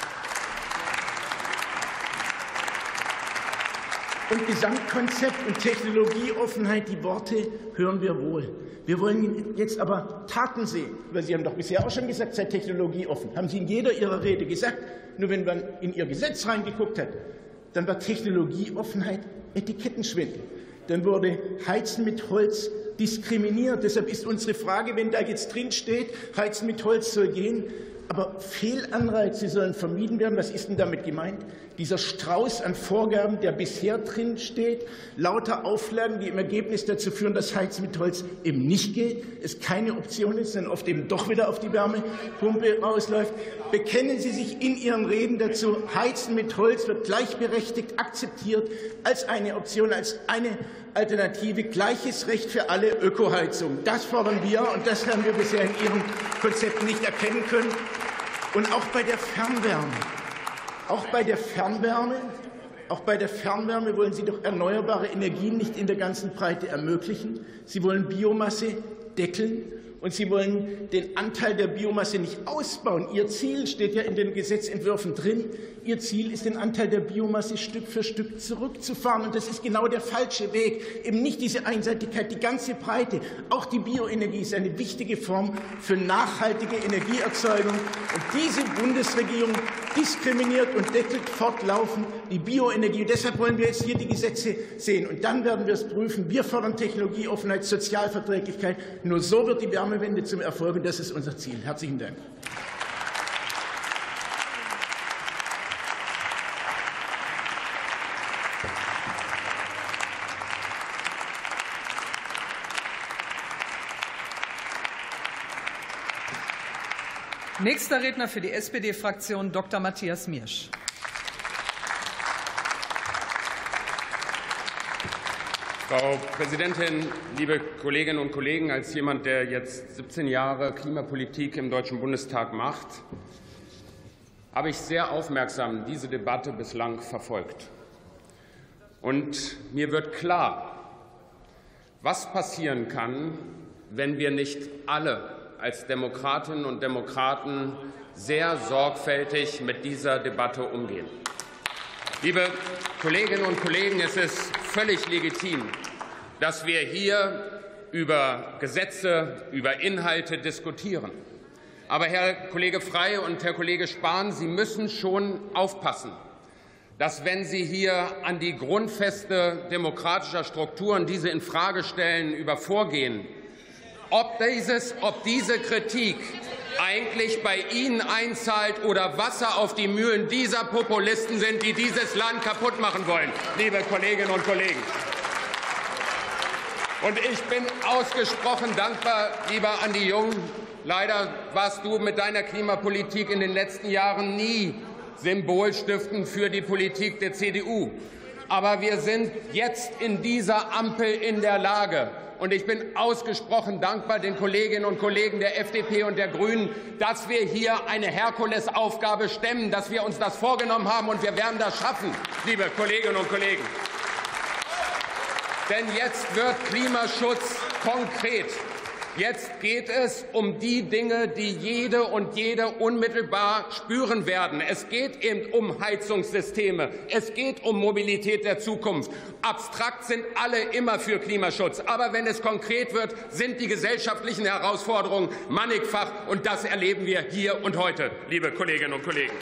S11: Und Gesamtkonzept und Technologieoffenheit, die Worte hören wir wohl. Wir wollen jetzt aber Taten sehen. Weil Sie haben doch bisher auch schon gesagt, seid technologieoffen. Haben Sie in jeder Ihrer Rede gesagt. Nur wenn man in Ihr Gesetz reingeguckt hat, dann war Technologieoffenheit Etikettenschwindel. Dann wurde Heizen mit Holz diskriminiert. Deshalb ist unsere Frage, wenn da jetzt drin steht, Heizen mit Holz soll gehen, aber Fehlanreize sollen vermieden werden. Was ist denn damit gemeint? Dieser Strauß an Vorgaben, der bisher drin steht, lauter Auflagen, die im Ergebnis dazu führen, dass Heizen mit Holz eben nicht geht, es keine Option ist, sondern oft eben doch wieder auf die Wärmepumpe rausläuft. Bekennen Sie sich in Ihren Reden dazu, Heizen mit Holz wird gleichberechtigt akzeptiert als eine Option, als eine Alternative, gleiches Recht für alle Ökoheizungen. Das fordern wir, und das haben wir bisher in Ihrem Konzept nicht erkennen können. Und auch bei der Fernwärme, auch bei der Fernwärme, auch bei der Fernwärme wollen Sie doch erneuerbare Energien nicht in der ganzen Breite ermöglichen. Sie wollen Biomasse deckeln. Und Sie wollen den Anteil der Biomasse nicht ausbauen. Ihr Ziel steht ja in den Gesetzentwürfen drin. Ihr Ziel ist, den Anteil der Biomasse Stück für Stück zurückzufahren. Und das ist genau der falsche Weg. Eben nicht diese Einseitigkeit, die ganze Breite. Auch die Bioenergie ist eine wichtige Form für nachhaltige Energieerzeugung. Und diese Bundesregierung diskriminiert und deckelt fortlaufend die Bioenergie. Und deshalb wollen wir jetzt hier die Gesetze sehen. Und dann werden wir es prüfen. Wir fordern Technologieoffenheit, Sozialverträglichkeit. Nur so wird die Wärmewende zum Erfolg, und das ist unser Ziel. Herzlichen Dank.
S1: Nächster Redner für die S P D-Fraktion, Doktor Matthias Miersch.
S12: Frau Präsidentin, liebe Kolleginnen und Kollegen! Als jemand, der jetzt siebzehn Jahre Klimapolitik im Deutschen Bundestag macht, habe ich sehr aufmerksam diese Debatte bislang verfolgt. Und mir wird klar, was passieren kann, wenn wir nicht alle als Demokratinnen und Demokraten sehr sorgfältig mit dieser Debatte umgehen. Liebe Kolleginnen und Kollegen, es ist völlig legitim, dass wir hier über Gesetze, über Inhalte diskutieren. Aber Herr Kollege Frey und Herr Kollege Spahn, Sie müssen schon aufpassen, dass, wenn Sie hier an die Grundfeste demokratischer Strukturen, die Sie in Frage stellen, über vorgehen, ob, dieses, ob diese Kritik eigentlich bei Ihnen einzahlt oder Wasser auf die Mühlen dieser Populisten sind, die dieses Land kaputt machen wollen, liebe Kolleginnen und Kollegen. Und ich bin ausgesprochen dankbar, lieber Andi Jung. Leider warst du mit deiner Klimapolitik in den letzten Jahren nie symbolstiftend für die Politik der C D U. Aber wir sind jetzt in dieser Ampel in der Lage, Und ich bin ausgesprochen dankbar den Kolleginnen und Kollegen der F D P und der Grünen, dass wir hier eine Herkulesaufgabe stemmen, dass wir uns das vorgenommen haben, und wir werden das schaffen, liebe Kolleginnen und Kollegen. Denn jetzt wird Klimaschutz konkret. Jetzt geht es um die Dinge, die jede und jede unmittelbar spüren werden. Es geht eben um Heizungssysteme. Es geht um Mobilität der Zukunft. Abstrakt sind alle immer für Klimaschutz. Aber wenn es konkret wird, sind die gesellschaftlichen Herausforderungen mannigfach. Und das erleben wir hier und heute, liebe Kolleginnen und Kollegen.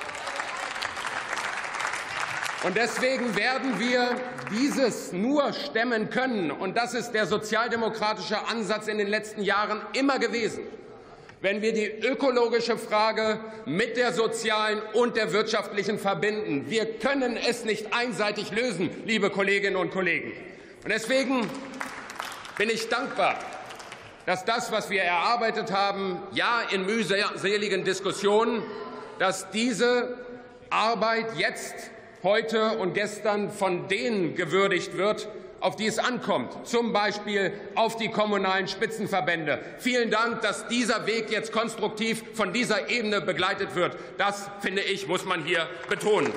S12: Und deswegen werden wir dieses nur stemmen können. Und das ist der sozialdemokratische Ansatz in den letzten Jahren immer gewesen. Wenn wir die ökologische Frage mit der sozialen und der wirtschaftlichen verbinden. Wir können es nicht einseitig lösen, liebe Kolleginnen und Kollegen. Und deswegen bin ich dankbar, dass das, was wir erarbeitet haben, ja in mühseligen Diskussionen, dass diese Arbeit jetzt heute und gestern von denen gewürdigt wird, auf die es ankommt, zum Beispiel auf die kommunalen Spitzenverbände. Vielen Dank, dass dieser Weg jetzt konstruktiv von dieser Ebene begleitet wird. Das, finde ich, muss man hier betonen.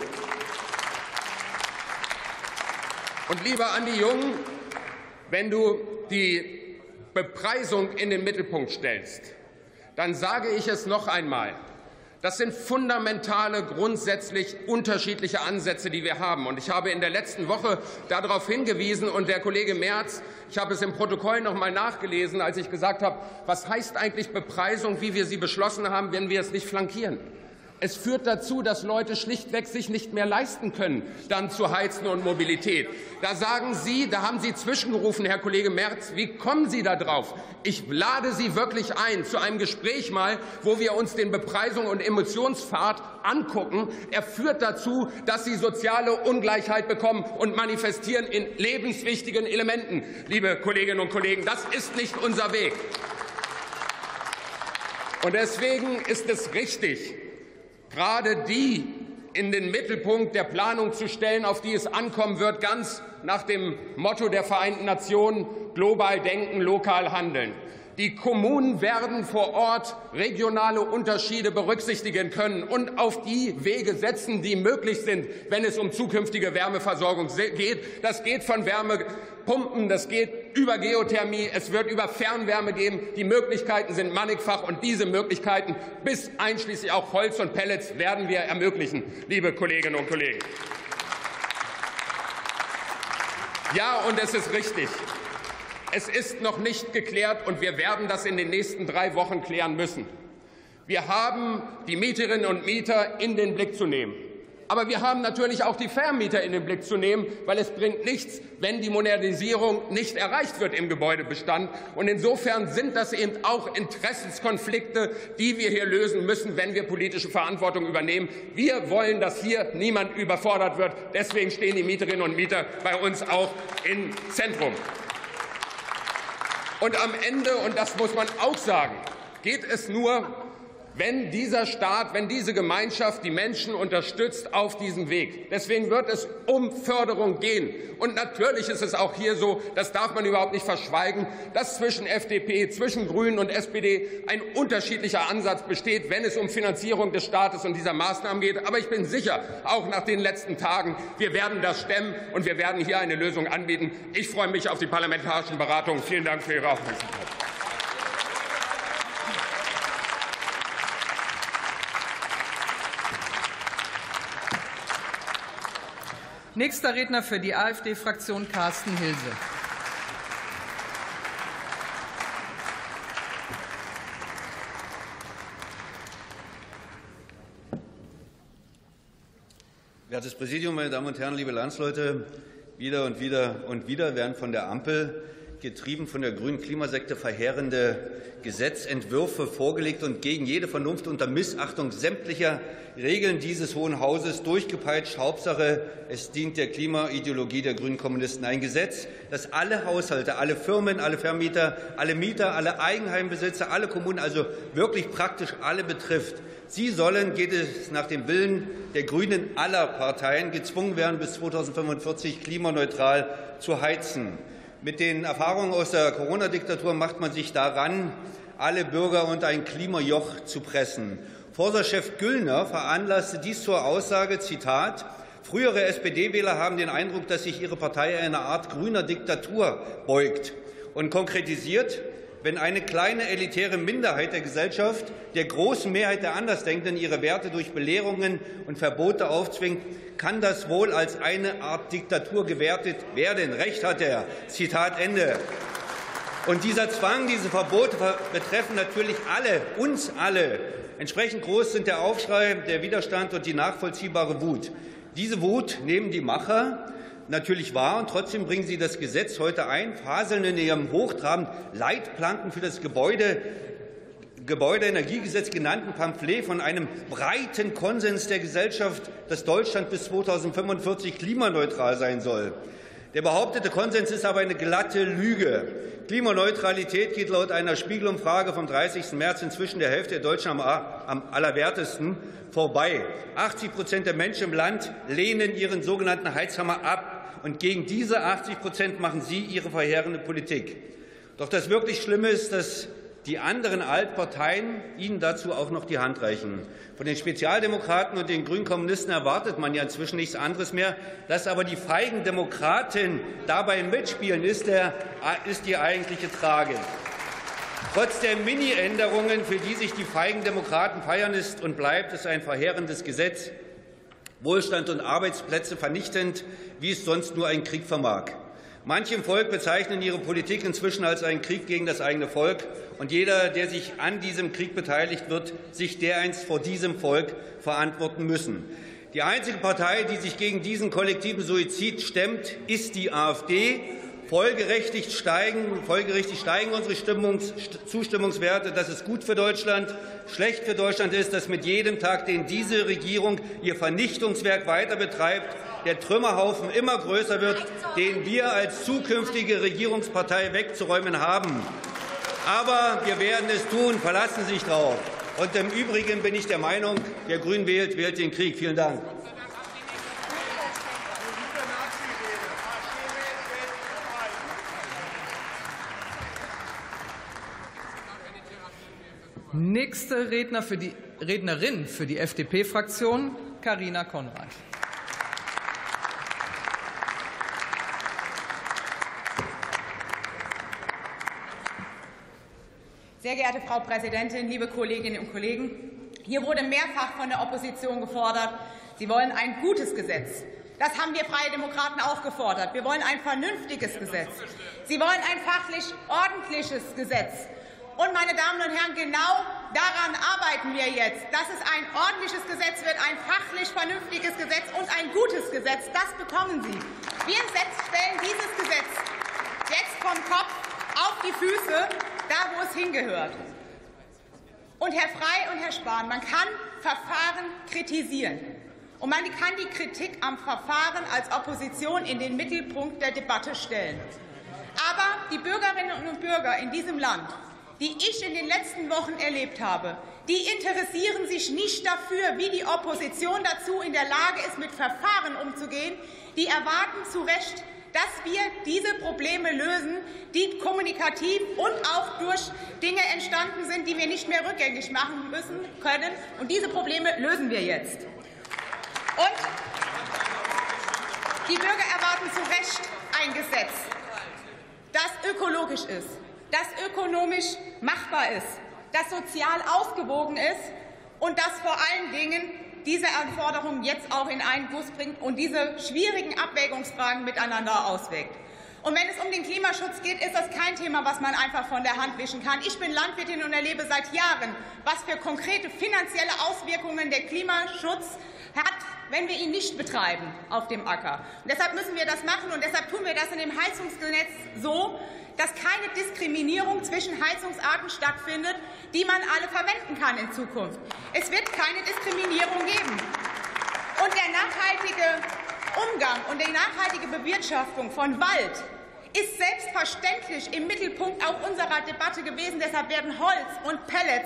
S12: Und lieber Andi Jung, wenn du die Bepreisung in den Mittelpunkt stellst, dann sage ich es noch einmal. Das sind fundamentale, grundsätzlich unterschiedliche Ansätze, die wir haben. Und ich habe in der letzten Woche darauf hingewiesen, und der Kollege Merz, ich habe es im Protokoll noch einmal nachgelesen, als ich gesagt habe, was heißt eigentlich Bepreisung, wie wir sie beschlossen haben, wenn wir es nicht flankieren? Es führt dazu, dass Leute schlichtweg sich nicht mehr leisten können, dann zu heizen und Mobilität. Da sagen Sie, da haben Sie zwischengerufen, Herr Kollege Merz, wie kommen Sie da drauf? Ich lade Sie wirklich ein zu einem Gespräch mal, wo wir uns den Bepreisung und Emissionspfad angucken. Er führt dazu, dass Sie soziale Ungleichheit bekommen und manifestieren in lebenswichtigen Elementen. Liebe Kolleginnen und Kollegen, das ist nicht unser Weg. Und deswegen ist es richtig, gerade die in den Mittelpunkt der Planung zu stellen, auf die es ankommen wird, ganz nach dem Motto der Vereinten Nationen, global denken, lokal handeln. Die Kommunen werden vor Ort regionale Unterschiede berücksichtigen können und auf die Wege setzen, die möglich sind, wenn es um zukünftige Wärmeversorgung geht. Das geht von Wärmepumpen, das geht über Geothermie, es wird über Fernwärme gehen. Die Möglichkeiten sind mannigfach, und diese Möglichkeiten bis einschließlich auch Holz und Pellets werden wir ermöglichen, liebe Kolleginnen und Kollegen. Ja, und es ist richtig. Es ist noch nicht geklärt, und wir werden das in den nächsten drei Wochen klären müssen. Wir haben die Mieterinnen und Mieter in den Blick zu nehmen. Aber wir haben natürlich auch die Vermieter in den Blick zu nehmen, weil es bringt nichts, wenn die Modernisierung nicht erreicht wird im Gebäudebestand. Und insofern sind das eben auch Interessenskonflikte, die wir hier lösen müssen, wenn wir politische Verantwortung übernehmen. Wir wollen, dass hier niemand überfordert wird. Deswegen stehen die Mieterinnen und Mieter bei uns auch im Zentrum. Und am Ende, und das muss man auch sagen, geht es nur, wenn dieser Staat, wenn diese Gemeinschaft die Menschen unterstützt auf diesem Weg. Deswegen wird es um Förderung gehen. Und natürlich ist es auch hier so, das darf man überhaupt nicht verschweigen, dass zwischen F D P, zwischen Grünen und S P D ein unterschiedlicher Ansatz besteht, wenn es um Finanzierung des Staates und dieser Maßnahmen geht. Aber ich bin sicher, auch nach den letzten Tagen, wir werden das stemmen, und wir werden hier eine Lösung anbieten. Ich freue mich auf die parlamentarischen Beratungen. Vielen Dank für Ihre Aufmerksamkeit.
S1: Nächster Redner für die AfD-Fraktion, Carsten Hilse.
S13: Wertes Präsidium, meine Damen und Herren, liebe Landsleute! Wieder und wieder und wieder werden von der Ampel, getrieben von der grünen Klimasekte, verheerende Gesetzentwürfe vorgelegt und gegen jede Vernunft unter Missachtung sämtlicher Regeln dieses Hohen Hauses durchgepeitscht. Hauptsache, es dient der Klimaideologie der grünen Kommunisten. Ein Gesetz, das alle Haushalte, alle Firmen, alle Vermieter, alle Mieter, alle Eigenheimbesitzer, alle Kommunen, also wirklich praktisch alle betrifft. Sie sollen, geht es nach dem Willen der Grünen aller Parteien, gezwungen werden, bis zweitausendfünfundvierzig klimaneutral zu heizen. Mit den Erfahrungen aus der Corona-Diktatur macht man sich daran, alle Bürger unter ein Klimajoch zu pressen. Forsa-Chef Güllner veranlasste dies zur Aussage, Zitat, frühere S P D-Wähler haben den Eindruck, dass sich ihre Partei einer Art grüner Diktatur beugt, und konkretisiert, wenn eine kleine elitäre Minderheit der Gesellschaft der großen Mehrheit der Andersdenkenden ihre Werte durch Belehrungen und Verbote aufzwingt, kann das wohl als eine Art Diktatur gewertet werden. Recht hat er. Zitat Ende. Und dieser Zwang, diese Verbote betreffen natürlich alle, uns alle. Entsprechend groß sind der Aufschrei, der Widerstand und die nachvollziehbare Wut. Diese Wut nehmen die Macher natürlich wahr, und trotzdem bringen sie das Gesetz heute ein, faseln in ihrem hochtrabend Leitplanken für das Gebäude, Gebäudeenergiegesetz genannten Pamphlet von einem breiten Konsens der Gesellschaft, dass Deutschland bis zweitausendfünfundvierzig klimaneutral sein soll. Der behauptete Konsens ist aber eine glatte Lüge. Klimaneutralität geht laut einer Spiegelumfrage vom dreißigsten März inzwischen der Hälfte der Deutschen am, am allerwertesten vorbei. achtzig Prozent der Menschen im Land lehnen ihren sogenannten Heizhammer ab. Und gegen diese achtzig Prozent machen Sie Ihre verheerende Politik. Doch das wirklich Schlimme ist, dass die anderen Altparteien Ihnen dazu auch noch die Hand reichen. Von den Spezialdemokraten und den Grünen Kommunisten erwartet man ja inzwischen nichts anderes mehr. Dass aber die feigen Demokraten dabei mitspielen, ist, der, ist die eigentliche Tragik. Trotz der Mini-Änderungen, für die sich die feigen Demokraten feiern, ist und bleibt es ein verheerendes Gesetz. Wohlstand und Arbeitsplätze vernichtend, wie es sonst nur ein Krieg vermag. Manche im Volk bezeichnen ihre Politik inzwischen als einen Krieg gegen das eigene Volk. Und jeder, der sich an diesem Krieg beteiligt, wird sich dereinst vor diesem Volk verantworten müssen. Die einzige Partei, die sich gegen diesen kollektiven Suizid stemmt, ist die AfD. Folgerichtig steigen, folgerichtig steigen unsere Stimmungs Zustimmungswerte. Das ist gut für Deutschland. Schlecht für Deutschland ist, dass mit jedem Tag, den diese Regierung ihr Vernichtungswerk weiter betreibt, der Trümmerhaufen immer größer wird, den wir als zukünftige Regierungspartei wegzuräumen haben. Aber wir werden es tun. Verlassen Sie sich darauf. Und im Übrigen bin ich der Meinung, wer Grün wählt, wählt den Krieg. Vielen Dank.
S1: Nächste Redner für die, Rednerin für die F D P-Fraktion, Carina Konrad.
S14: Sehr geehrte Frau Präsidentin, liebe Kolleginnen und Kollegen! Hier wurde mehrfach von der Opposition gefordert, sie wollen ein gutes Gesetz. Das haben wir Freie Demokraten auch gefordert. Wir wollen ein vernünftiges Gesetz. Sie wollen ein fachlich ordentliches Gesetz. Und, meine Damen und Herren, genau daran arbeiten wir jetzt, dass es ein ordentliches Gesetz wird, ein fachlich vernünftiges Gesetz und ein gutes Gesetz. Das bekommen Sie. Wir stellen dieses Gesetz jetzt vom Kopf auf die Füße, da wo es hingehört. Und Herr Frey und Herr Spahn, man kann Verfahren kritisieren. Und man kann die Kritik am Verfahren als Opposition in den Mittelpunkt der Debatte stellen. Aber die Bürgerinnen und Bürger in diesem Land, die ich in den letzten Wochen erlebt habe, die interessieren sich nicht dafür, wie die Opposition dazu in der Lage ist, mit Verfahren umzugehen. Die erwarten zu Recht, dass wir diese Probleme lösen, die kommunikativ und auch durch Dinge entstanden sind, die wir nicht mehr rückgängig machen müssen können. Und diese Probleme lösen wir jetzt. Und die Bürger erwarten zu Recht ein Gesetz, das ökologisch ist, das ökonomisch machbar ist, das sozial ausgewogen ist und das vor allen Dingen diese Anforderungen jetzt auch in einen Guss bringt und diese schwierigen Abwägungsfragen miteinander auswägt. Und wenn es um den Klimaschutz geht, ist das kein Thema, was man einfach von der Hand wischen kann. Ich bin Landwirtin und erlebe seit Jahren, was für konkrete finanzielle Auswirkungen der Klimaschutz hat, wenn wir ihn nicht betreiben auf dem Acker. Und deshalb müssen wir das machen, und deshalb tun wir das in dem Heizungsgesetz so, dass keine Diskriminierung zwischen Heizungsarten stattfindet, die man alle verwenden kann in Zukunft. Es wird keine Diskriminierung geben. Und der nachhaltige Umgang und die nachhaltige Bewirtschaftung von Wald ist selbstverständlich im Mittelpunkt auch unserer Debatte gewesen. Deshalb werden Holz und Pellets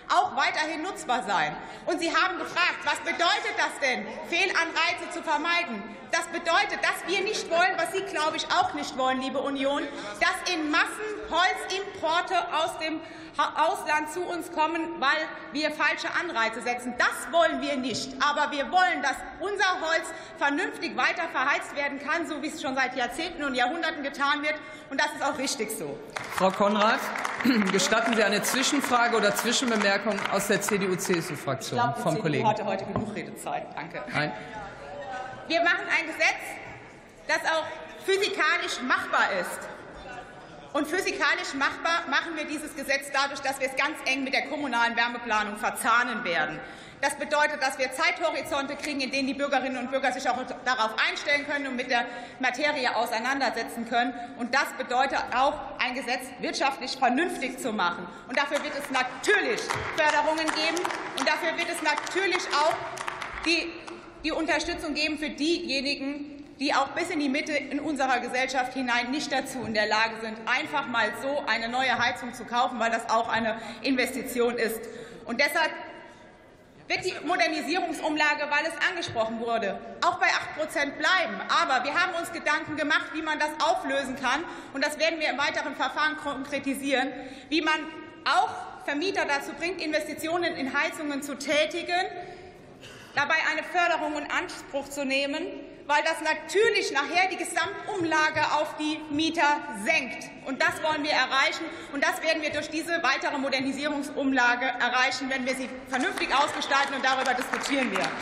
S14: auch weiterhin nutzbar sein. Und Sie haben gefragt, was bedeutet das denn, Fehlanreize zu vermeiden? Das bedeutet, dass wir nicht wollen, was Sie, glaube ich, auch nicht wollen, liebe Union, dass in Massen Holzimporte aus dem Ausland zu uns kommen, weil wir falsche Anreize setzen. Das wollen wir nicht. Aber wir wollen, dass unser Holz vernünftig weiter verheizt werden kann, so wie es schon seit Jahrzehnten und Jahrhunderten getan wird. Und das ist auch richtig so.
S1: Frau Konrad, gestatten Sie eine Zwischenfrage oder Zwischenbemerkung aus der C D U-C S U-Fraktion vom Kollegen?
S14: Ich hatte heute genug Redezeit. Danke.
S1: Nein.
S14: Wir machen ein Gesetz, das auch physikalisch machbar ist. Und physikalisch machbar machen wir dieses Gesetz dadurch, dass wir es ganz eng mit der kommunalen Wärmeplanung verzahnen werden. Das bedeutet, dass wir Zeithorizonte kriegen, in denen die Bürgerinnen und Bürger sich auch darauf einstellen können und mit der Materie auseinandersetzen können. Und das bedeutet auch, ein Gesetz wirtschaftlich vernünftig zu machen. Und dafür wird es natürlich Förderungen geben. Und dafür wird es natürlich auch die, die Unterstützung geben für diejenigen, die auch bis in die Mitte in unserer Gesellschaft hinein nicht dazu in der Lage sind, einfach mal so eine neue Heizung zu kaufen, weil das auch eine Investition ist. Und deshalb wird die Modernisierungsumlage, weil es angesprochen wurde, auch bei acht Prozent bleiben. Aber wir haben uns Gedanken gemacht, wie man das auflösen kann. Und das werden wir im weiteren Verfahren konkretisieren, wie man auch Vermieter dazu bringt, Investitionen in Heizungen zu tätigen, dabei eine Förderung in Anspruch zu nehmen, weil das natürlich nachher die Gesamtumlage auf die Mieter senkt. Und das wollen wir erreichen. Und das werden wir durch diese weitere Modernisierungsumlage erreichen, wenn wir sie vernünftig ausgestalten. Und darüber diskutieren wir.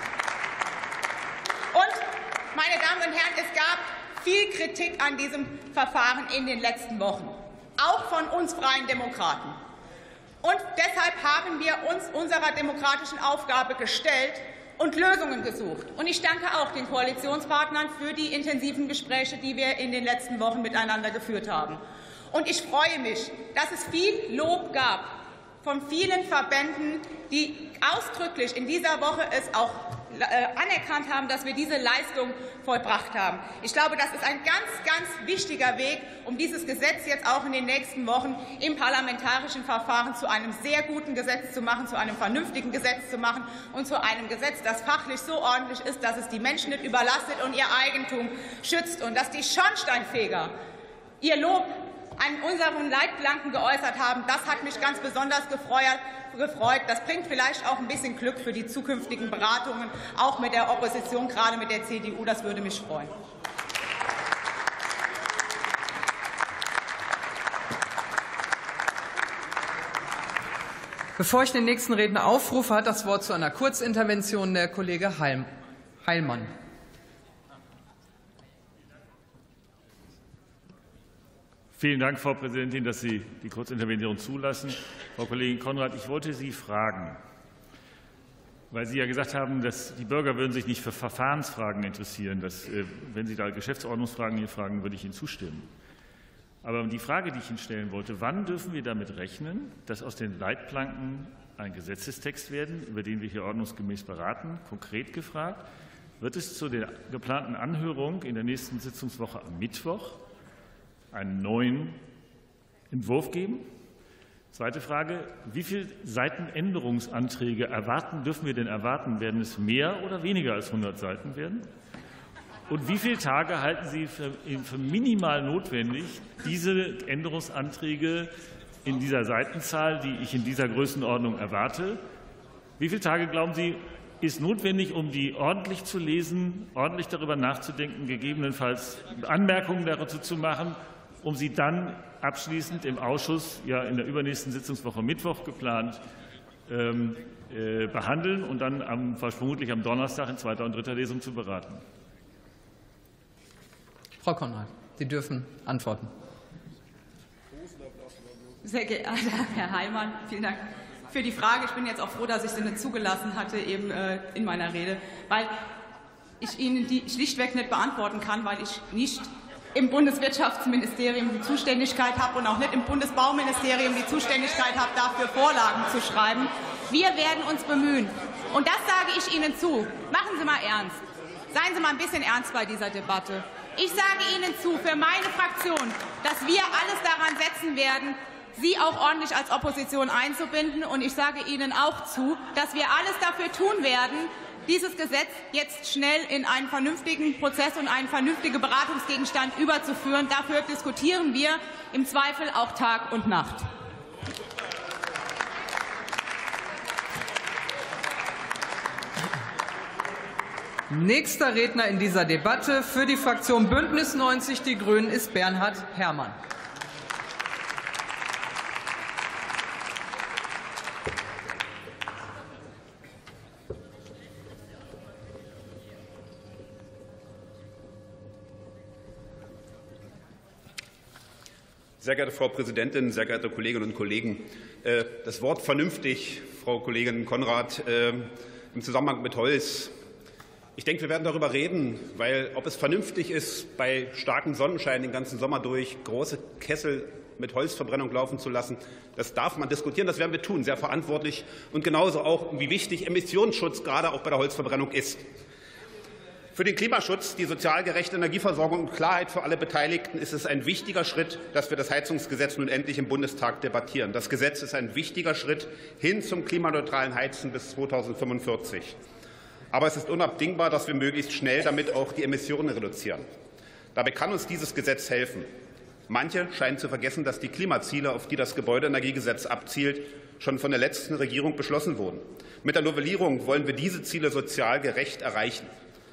S14: Und, meine Damen und Herren, es gab viel Kritik an diesem Verfahren in den letzten Wochen, auch von uns Freien Demokraten. Und deshalb haben wir uns unserer demokratischen Aufgabe gestellt und Lösungen gesucht. Und ich danke auch den Koalitionspartnern für die intensiven Gespräche, die wir in den letzten Wochen miteinander geführt haben. Und ich freue mich, dass es viel Lob gab von vielen Verbänden, die ausdrücklich in dieser Woche es auch anerkannt haben, dass wir diese Leistung vollbracht haben. Ich glaube, das ist ein ganz, ganz wichtiger Weg, um dieses Gesetz jetzt auch in den nächsten Wochen im parlamentarischen Verfahren zu einem sehr guten Gesetz zu machen, zu einem vernünftigen Gesetz zu machen und zu einem Gesetz, das fachlich so ordentlich ist, dass es die Menschen nicht überlastet und ihr Eigentum schützt und dass die Schornsteinfeger ihr Lob an unseren Leitplanken geäußert haben. Das hat mich ganz besonders gefreut. gefreut. Das bringt vielleicht auch ein bisschen Glück für die zukünftigen Beratungen, auch mit der Opposition, gerade mit der C D U. Das würde mich freuen.
S1: Bevor ich den nächsten Redner aufrufe, hat das Wort zu einer Kurzintervention der Kollege Heilmann.
S15: Vielen Dank, Frau Präsidentin, dass Sie die Kurzintervention zulassen. Frau Kollegin Konrad, ich wollte Sie fragen, weil Sie ja gesagt haben, dass die Bürger würden sich nicht für Verfahrensfragen interessieren. Dass, wenn Sie da Geschäftsordnungsfragen hier fragen, würde ich Ihnen zustimmen. Aber die Frage, die ich Ihnen stellen wollte, wann dürfen wir damit rechnen, dass aus den Leitplanken ein Gesetzestext werden, über den wir hier ordnungsgemäß beraten? Konkret gefragt, wird es zu der geplanten Anhörung in der nächsten Sitzungswoche am Mittwoch einen neuen Entwurf geben? Zweite Frage, wie viele Seiten Änderungsanträge erwarten, dürfen wir denn erwarten? Werden es mehr oder weniger als hundert Seiten werden? Und wie viele Tage halten Sie für, für minimal notwendig, diese Änderungsanträge in dieser Seitenzahl, die ich in dieser Größenordnung erwarte, wie viele Tage, glauben Sie, ist notwendig, um die ordentlich zu lesen, ordentlich darüber nachzudenken, gegebenenfalls Anmerkungen dazu zu machen, um sie dann abschließend im Ausschuss, ja in der übernächsten Sitzungswoche Mittwoch geplant, ähm, äh, behandeln und dann am, vermutlich am Donnerstag in zweiter und dritter Lesung zu beraten?
S1: Frau Konrad, Sie dürfen antworten.
S16: Sehr geehrter Herr Heilmann, vielen Dank für die Frage. Ich bin jetzt auch froh, dass ich sie nicht zugelassen hatte eben äh, in meiner Rede, weil ich Ihnen die schlichtweg nicht beantworten kann, weil ich nicht im Bundeswirtschaftsministerium die Zuständigkeit habe und auch nicht im Bundesbauministerium die Zuständigkeit habe, dafür Vorlagen zu schreiben. Wir werden uns bemühen. Und das sage ich Ihnen zu. Machen Sie mal ernst. Seien Sie mal ein bisschen ernst bei dieser Debatte. Ich sage Ihnen zu, für meine Fraktion, dass wir alles daran setzen werden, Sie auch ordentlich als Opposition einzubinden. Und ich sage Ihnen auch zu, dass wir alles dafür tun werden, dieses Gesetz jetzt schnell in einen vernünftigen Prozess und einen vernünftigen Beratungsgegenstand überzuführen. Dafür diskutieren wir im Zweifel auch Tag und Nacht.
S1: Nächster Redner in dieser Debatte für die Fraktion Bündnis neunzig Die Grünen ist Bernhard Herrmann.
S3: Sehr geehrte Frau Präsidentin, sehr geehrte Kolleginnen und Kollegen! Das Wort vernünftig, Frau Kollegin Konrad, im Zusammenhang mit Holz. Ich denke, wir werden darüber reden, weil ob es vernünftig ist, bei starkem Sonnenschein den ganzen Sommer durch große Kessel mit Holzverbrennung laufen zu lassen, das darf man diskutieren, das werden wir tun, sehr verantwortlich. Und genauso auch, wie wichtig Emissionsschutz gerade auch bei der Holzverbrennung ist. Für den Klimaschutz, die sozial gerechte Energieversorgung und Klarheit für alle Beteiligten ist es ein wichtiger Schritt, dass wir das Heizungsgesetz nun endlich im Bundestag debattieren. Das Gesetz ist ein wichtiger Schritt hin zum klimaneutralen Heizen bis zweitausendfünfundvierzig. Aber es ist unabdingbar, dass wir möglichst schnell damit auch die Emissionen reduzieren. Dabei kann uns dieses Gesetz helfen. Manche scheinen zu vergessen, dass die Klimaziele, auf die das Gebäudeenergiegesetz abzielt, schon von der letzten Regierung beschlossen wurden. Mit der Novellierung wollen wir diese Ziele sozial gerecht erreichen.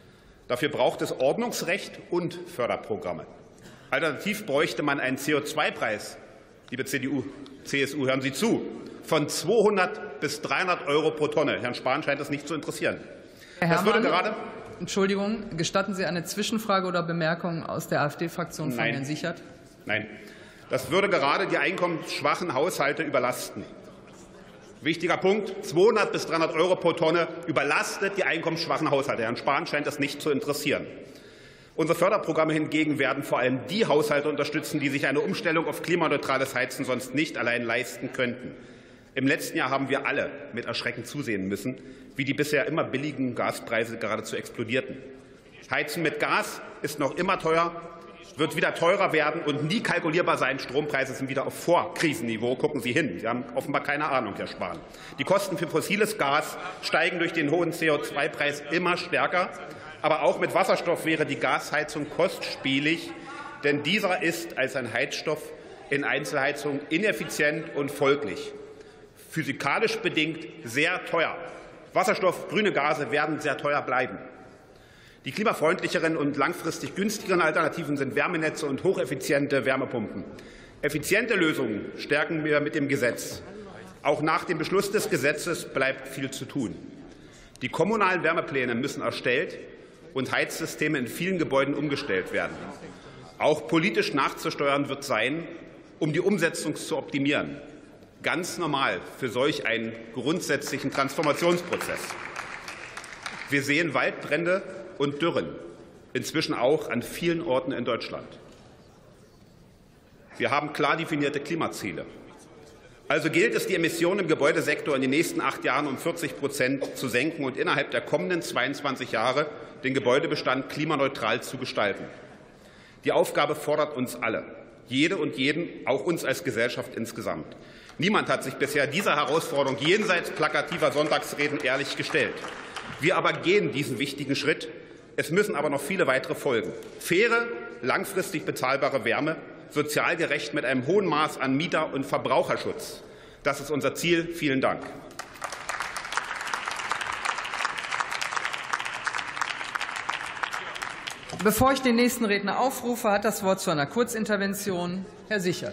S3: Dafür braucht es Ordnungsrecht und Förderprogramme. Alternativ bräuchte man einen C O zwei Preis, liebe C D U, C S U, hören Sie zu, von zweihundert bis dreihundert Euro pro Tonne. Herrn Spahn scheint das nicht zu interessieren.
S1: Herr
S3: das würde
S1: Herrmann,
S3: gerade
S1: Entschuldigung, gestatten Sie eine Zwischenfrage oder Bemerkung aus der AfD-Fraktion von
S3: Nein.
S1: Herrn Sichert?
S3: Nein, das würde gerade die einkommensschwachen Haushalte überlasten. Wichtiger Punkt, zweihundert bis dreihundert Euro pro Tonne überlastet die einkommensschwachen Haushalte. Herrn Spahn scheint das nicht zu interessieren. Unsere Förderprogramme hingegen werden vor allem die Haushalte unterstützen, die sich eine Umstellung auf klimaneutrales Heizen sonst nicht allein leisten könnten. Im letzten Jahr haben wir alle mit Erschrecken zusehen müssen, wie die bisher immer billigen Gaspreise geradezu explodierten. Heizen mit Gas ist noch immer teuer, wird wieder teurer werden und nie kalkulierbar sein. Strompreise sind wieder auf Vorkrisenniveau. Gucken Sie hin. Sie haben offenbar keine Ahnung, Herr Spahn. Die Kosten für fossiles Gas steigen durch den hohen C O zwei Preis immer stärker. Aber auch mit Wasserstoff wäre die Gasheizung kostspielig, denn dieser ist als ein Heizstoff in Einzelheizung ineffizient und folglich physikalisch bedingt sehr teuer. Wasserstoff, grüne Gase werden sehr teuer bleiben. Die klimafreundlicheren und langfristig günstigeren Alternativen sind Wärmenetze und hocheffiziente Wärmepumpen. Effiziente Lösungen stärken wir mit dem Gesetz. Auch nach dem Beschluss des Gesetzes bleibt viel zu tun. Die kommunalen Wärmepläne müssen erstellt und Heizsysteme in vielen Gebäuden umgestellt werden. Auch politisch nachzusteuern wird sein, um die Umsetzung zu optimieren. Ganz normal für solch einen grundsätzlichen Transformationsprozess. Wir sehen Waldbrände und Dürren, inzwischen auch an vielen Orten in Deutschland. Wir haben klar definierte Klimaziele. Also gilt es, die Emissionen im Gebäudesektor in den nächsten acht Jahren um vierzig Prozent zu senken und innerhalb der kommenden zweiundzwanzig Jahre den Gebäudebestand klimaneutral zu gestalten. Die Aufgabe fordert uns alle, jede und jeden, auch uns als Gesellschaft insgesamt. Niemand hat sich bisher dieser Herausforderung jenseits plakativer Sonntagsreden ehrlich gestellt. Wir aber gehen diesen wichtigen Schritt. Es müssen aber noch viele weitere folgen. Faire, langfristig bezahlbare Wärme, sozial gerecht mit einem hohen Maß an Mieter- und Verbraucherschutz. Das ist unser Ziel. Vielen Dank.
S1: Bevor ich den nächsten Redner aufrufe, hat das Wort zu einer Kurzintervention Herr Sichert.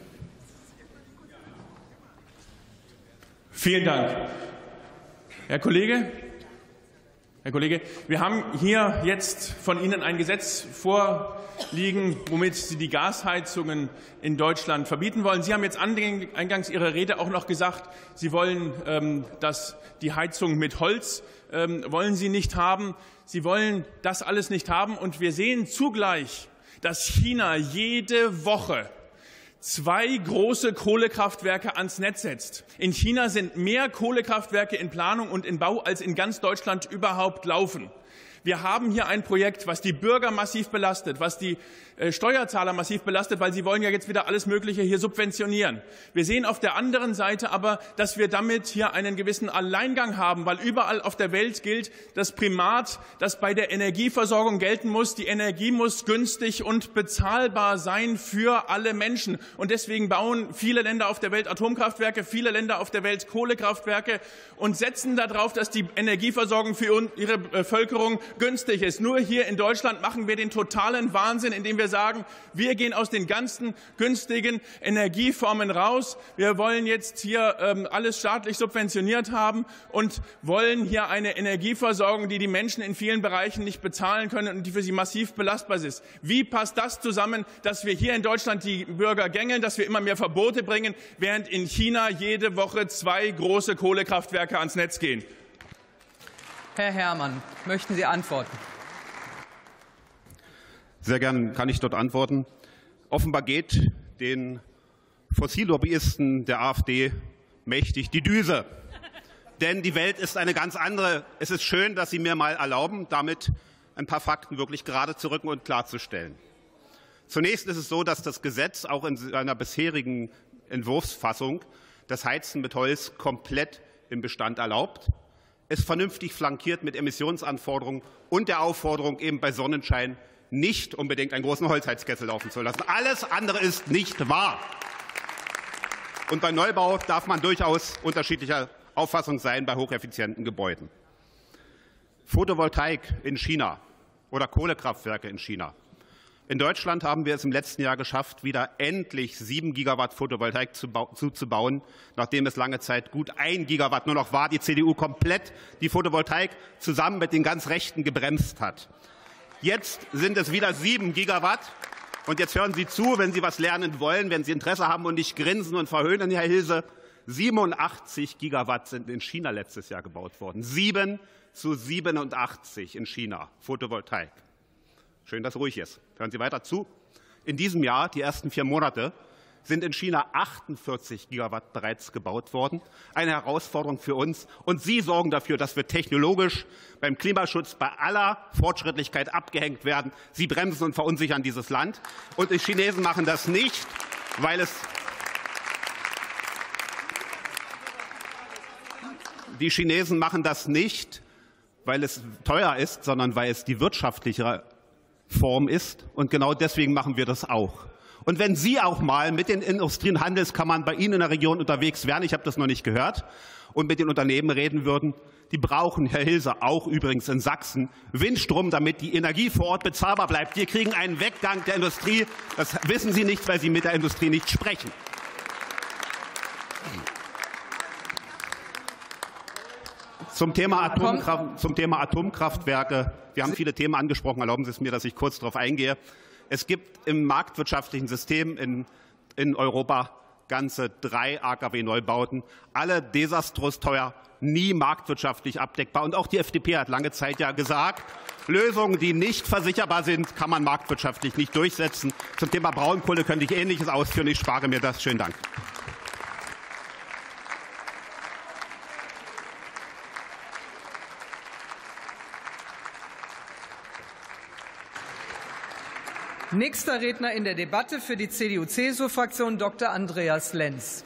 S17: Vielen Dank. Herr Kollege, Herr Kollege, wir haben hier jetzt von Ihnen ein Gesetz vorliegen, womit Sie die Gasheizungen in Deutschland verbieten wollen. Sie haben jetzt eingangs Ihrer Rede auch noch gesagt, Sie wollen, dass die Heizung mit Holz wollen Sie nicht haben. Sie wollen das alles nicht haben. Und wir sehen zugleich, dass China jede Woche zwei große Kohlekraftwerke ans Netz setzt. In China sind mehr Kohlekraftwerke in Planung und in Bau, als in ganz Deutschland überhaupt laufen. Wir haben hier ein Projekt, was die Bürger massiv belastet, was die Steuerzahler massiv belastet, weil sie wollen ja jetzt wieder alles Mögliche hier subventionieren. Wir sehen auf der anderen Seite aber, dass wir damit hier einen gewissen Alleingang haben, weil überall auf der Welt gilt das Primat, das bei der Energieversorgung gelten muss. Die Energie muss günstig und bezahlbar sein für alle Menschen. Und deswegen bauen viele Länder auf der Welt Atomkraftwerke, viele Länder auf der Welt Kohlekraftwerke und setzen darauf, dass die Energieversorgung für ihre Bevölkerung günstig ist. Nur hier in Deutschland machen wir den totalen Wahnsinn, indem wir sagen, wir gehen aus den ganzen günstigen Energieformen raus. Wir wollen jetzt hier ähm, alles staatlich subventioniert haben und wollen hier eine Energieversorgung, die die Menschen in vielen Bereichen nicht bezahlen können und die für sie massiv belastbar ist. Wie passt das zusammen, dass wir hier in Deutschland die Bürger gängeln, dass wir immer mehr Verbote bringen, während in China jede Woche zwei große Kohlekraftwerke ans Netz gehen?
S1: Herr Herrmann, möchten Sie antworten?
S18: Sehr gern kann ich dort antworten. Offenbar geht den Fossillobbyisten der AfD mächtig die Düse. Denn die Welt ist eine ganz andere. Es ist schön, dass Sie mir mal erlauben, damit ein paar Fakten wirklich gerade zu rücken und klarzustellen. Zunächst ist es so, dass das Gesetz auch in seiner bisherigen Entwurfsfassung das Heizen mit Holz komplett im Bestand erlaubt. Es vernünftig flankiert mit Emissionsanforderungen und der Aufforderung, eben bei Sonnenschein nicht unbedingt einen großen Holzheizkessel laufen zu lassen. Alles andere ist nicht wahr. Und bei Neubau darf man durchaus unterschiedlicher Auffassung sein bei hocheffizienten Gebäuden. Photovoltaik in China oder Kohlekraftwerke in China. In Deutschland haben wir es im letzten Jahr geschafft, wieder endlich sieben Gigawatt Photovoltaik zuzubauen, nachdem es lange Zeit gut ein Gigawatt nur noch war, die C D U komplett die Photovoltaik zusammen mit den ganz Rechten gebremst hat. Jetzt sind es wieder sieben Gigawatt. Und jetzt hören Sie zu, wenn Sie was lernen wollen, wenn Sie Interesse haben und nicht grinsen und verhöhnen, Herr Hilse. siebenundachtzig Gigawatt sind in China letztes Jahr gebaut worden. Sieben zu siebenundachtzig in China Photovoltaik. Schön, dass ruhig ist. Hören Sie weiter zu. In diesem Jahr, die ersten vier Monate, sind in China achtundvierzig Gigawatt bereits gebaut worden. Eine Herausforderung für uns. Und Sie sorgen dafür, dass wir technologisch beim Klimaschutz bei aller Fortschrittlichkeit abgehängt werden. Sie bremsen und verunsichern dieses Land. Und die Chinesen machen das nicht, weil es Die Chinesen machen das nicht, weil es teuer ist, sondern weil es die wirtschaftlichere Form ist. Und genau deswegen machen wir das auch. Und wenn Sie auch mal mit den Industrie- und Handelskammern bei Ihnen in der Region unterwegs wären, ich habe das noch nicht gehört, und mit den Unternehmen reden würden, die brauchen, Herr Hilse, auch übrigens in Sachsen Windstrom, damit die Energie vor Ort bezahlbar bleibt. Wir kriegen einen Weggang der Industrie. Das wissen Sie nicht, weil Sie mit der Industrie nicht sprechen. Zum Thema, Atomkraft, zum Thema Atomkraftwerke. Wir haben viele Themen angesprochen. Erlauben Sie es mir, dass ich kurz darauf eingehe. Es gibt im marktwirtschaftlichen System in, in Europa ganze drei A K W-Neubauten, alle desaströs teuer, nie marktwirtschaftlich abdeckbar. Und auch die F D P hat lange Zeit ja gesagt, Lösungen, die nicht versicherbar sind, kann man marktwirtschaftlich nicht durchsetzen. Zum Thema Braunkohle könnte ich Ähnliches ausführen. Ich spare mir das. Schönen Dank.
S1: Nächster Redner in der Debatte für die C D U-C S U-Fraktion, Doktor Andreas Lenz.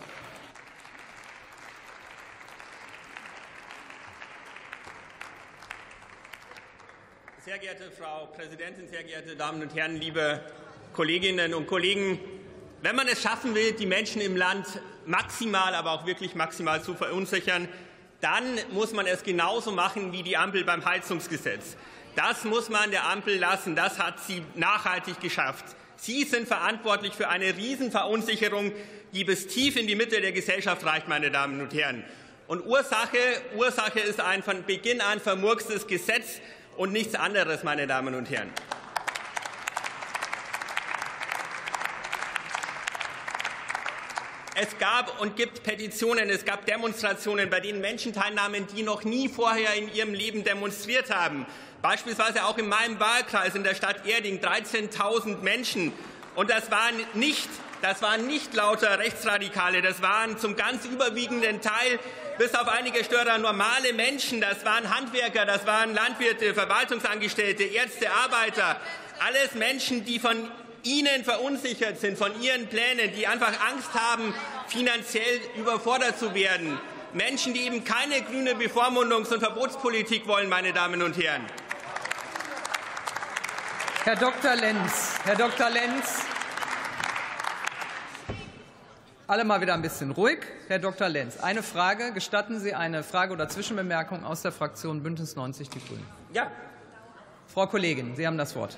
S19: Sehr geehrte Frau Präsidentin, sehr geehrte Damen und Herren, liebe Kolleginnen und Kollegen! Wenn man es schaffen will, die Menschen im Land maximal, aber auch wirklich maximal zu verunsichern, dann muss man es genauso machen wie die Ampel beim Heizungsgesetz. Das muss man der Ampel lassen. Das hat sie nachhaltig geschafft. Sie sind verantwortlich für eine Riesenverunsicherung, die bis tief in die Mitte der Gesellschaft reicht, meine Damen und Herren. Und Ursache, Ursache ist ein von Beginn an vermurkstes Gesetz und nichts anderes, meine Damen und Herren. Es gab und gibt Petitionen, es gab Demonstrationen, bei denen Menschen teilnahmen, die noch nie vorher in ihrem Leben demonstriert haben. Beispielsweise auch in meinem Wahlkreis in der Stadt Erding dreizehntausend Menschen. Und das waren nicht, das waren nicht lauter Rechtsradikale, das waren zum ganz überwiegenden Teil bis auf einige Störer normale Menschen. Das waren Handwerker, das waren Landwirte, Verwaltungsangestellte, Ärzte, Arbeiter. Alles Menschen, die von Ihnen verunsichert sind, von Ihren Plänen, die einfach Angst haben, finanziell überfordert zu werden. Menschen, die eben keine grüne Bevormundungs- und Verbotspolitik wollen, meine Damen und Herren.
S1: Herr Doktor Lenz, Herr Doktor Lenz, alle mal wieder ein bisschen ruhig. Herr Doktor Lenz, eine Frage. Gestatten Sie eine Frage oder Zwischenbemerkung aus der Fraktion Bündnis neunzig Die Grünen?
S19: Ja.
S1: Frau Kollegin, Sie haben das Wort.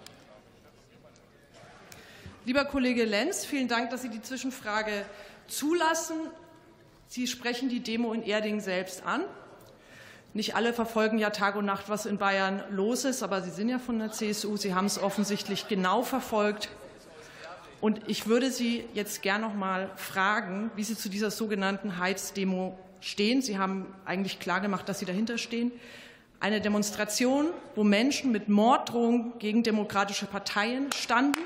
S20: Lieber Kollege Lenz, vielen Dank, dass Sie die Zwischenfrage zulassen. Sie sprechen die Demo in Erding selbst an. Nicht alle verfolgen ja Tag und Nacht, was in Bayern los ist, aber Sie sind ja von der C S U. Sie haben es offensichtlich genau verfolgt. Und ich würde Sie jetzt gern noch mal fragen, wie Sie zu dieser sogenannten Heizdemo stehen. Sie haben eigentlich klargemacht, dass Sie dahinter stehen. Eine Demonstration, wo Menschen mit Morddrohungen gegen demokratische Parteien standen,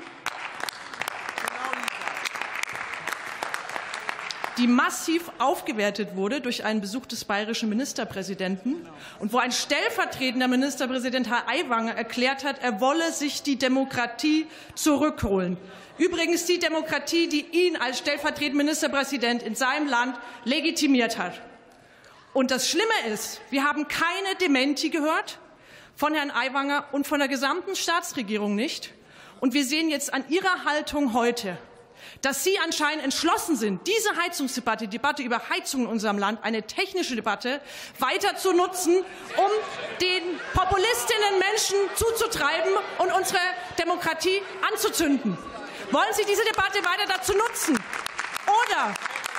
S20: die massiv aufgewertet wurde durch einen Besuch des bayerischen Ministerpräsidenten und wo ein stellvertretender Ministerpräsident Herr Aiwanger erklärt hat, er wolle sich die Demokratie zurückholen. Übrigens die Demokratie, die ihn als stellvertretender Ministerpräsident in seinem Land legitimiert hat. Und das Schlimme ist, wir haben keine Dementi gehört von Herrn Aiwanger und von der gesamten Staatsregierung nicht. Und wir sehen jetzt an Ihrer Haltung heute, dass Sie anscheinend entschlossen sind, diese Heizungsdebatte, die Debatte über Heizung in unserem Land, eine technische Debatte, weiter zu nutzen, um den Populistinnen Menschen zuzutreiben und unsere Demokratie anzuzünden. Wollen Sie diese Debatte weiter dazu nutzen? Oder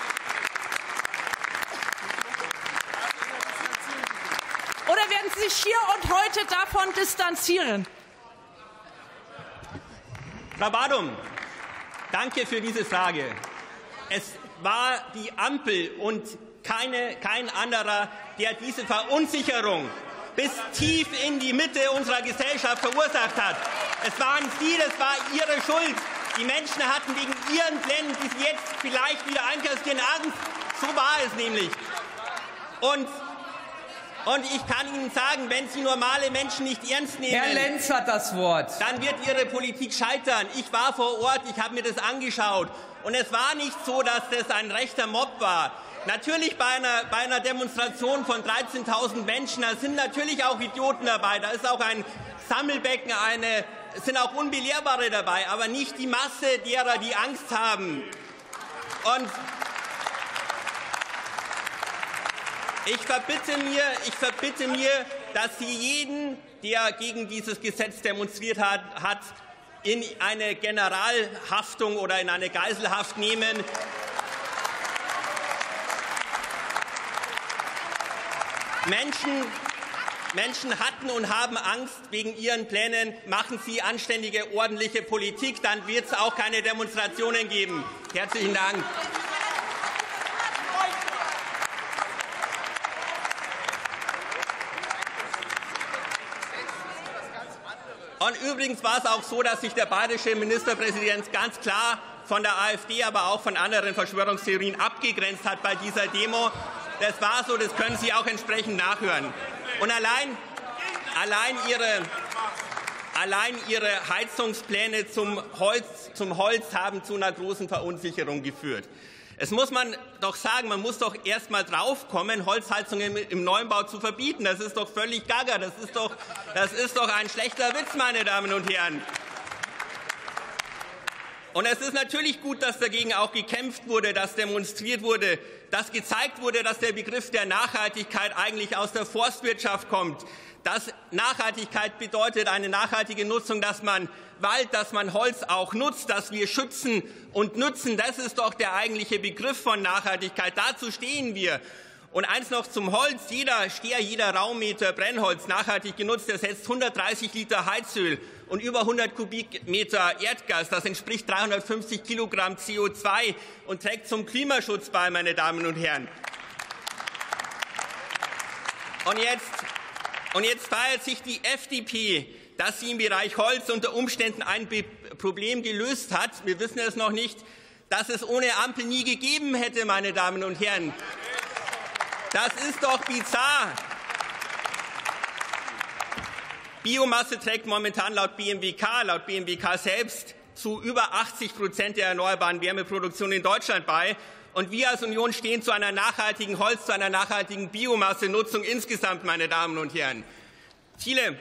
S20: Oder werden Sie sich hier und heute davon distanzieren?
S19: Frau Badum, danke für diese Frage. Es war die Ampel und keine, kein anderer, der diese Verunsicherung bis tief in die Mitte unserer Gesellschaft verursacht hat. Es waren Sie, das war Ihre Schuld. Die Menschen hatten wegen Ihren Plänen, die Sie jetzt vielleicht wieder einkassieren, Angst. So war es nämlich. Und Und ich kann Ihnen sagen, wenn Sie normale Menschen nicht ernst nehmen,
S1: Herr Lenz hat das Wort.
S19: Dann wird Ihre Politik scheitern. Ich war vor Ort, ich habe mir das angeschaut. Und es war nicht so, dass das ein rechter Mob war. Natürlich bei einer, bei einer Demonstration von dreizehntausend Menschen, da sind natürlich auch Idioten dabei. Da ist auch ein Sammelbecken, eine, es sind auch Unbelehrbare dabei, aber nicht die Masse derer, die Angst haben. Und Ich verbitte, mir, ich verbitte mir, dass Sie jeden, der gegen dieses Gesetz demonstriert hat, hat, in eine Generalhaftung oder in eine Geiselhaft nehmen. Menschen, Menschen hatten und haben Angst wegen ihren Plänen. Machen Sie anständige, ordentliche Politik, dann wird es auch keine Demonstrationen geben. Herzlichen Dank. Und übrigens war es auch so, dass sich der bayerische Ministerpräsident ganz klar von der AfD, aber auch von anderen Verschwörungstheorien abgegrenzt hat bei dieser Demo. Das war so, das können Sie auch entsprechend nachhören. Und allein, allein, ihre, allein Ihre Heizungspläne zum Holz, zum Holz haben zu einer großen Verunsicherung geführt. Es muss man doch sagen, man muss doch erst mal draufkommen, Holzheizungen im Neubau zu verbieten. Das ist doch völlig gaga. Das ist doch, das ist doch ein schlechter Witz, meine Damen und Herren. Und es ist natürlich gut, dass dagegen auch gekämpft wurde, dass demonstriert wurde, dass gezeigt wurde, dass der Begriff der Nachhaltigkeit eigentlich aus der Forstwirtschaft kommt. Dass Nachhaltigkeit bedeutet eine nachhaltige Nutzung, dass man Wald, dass man Holz auch nutzt, dass wir schützen und nutzen. Das ist doch der eigentliche Begriff von Nachhaltigkeit. Dazu stehen wir. Und eins noch zum Holz. Jeder Steher, jeder Raummeter Brennholz nachhaltig genutzt ersetzt hundertdreißig Liter Heizöl und über hundert Kubikmeter Erdgas. Das entspricht dreihundertfünfzig Kilogramm C O zwei und trägt zum Klimaschutz bei, meine Damen und Herren. Und jetzt, und jetzt feiert sich die F D P, dass sie im Bereich Holz unter Umständen ein Problem gelöst hat. Wir wissen es noch nicht, dass es ohne Ampel nie gegeben hätte, meine Damen und Herren. Das ist doch bizarr. Biomasse trägt momentan laut B M W K, laut B M W K selbst, zu über achtzig Prozent der erneuerbaren Wärmeproduktion in Deutschland bei. Und wir als Union stehen zu einer nachhaltigen Holz, zu einer nachhaltigen Biomassenutzung insgesamt, meine Damen und Herren. Viele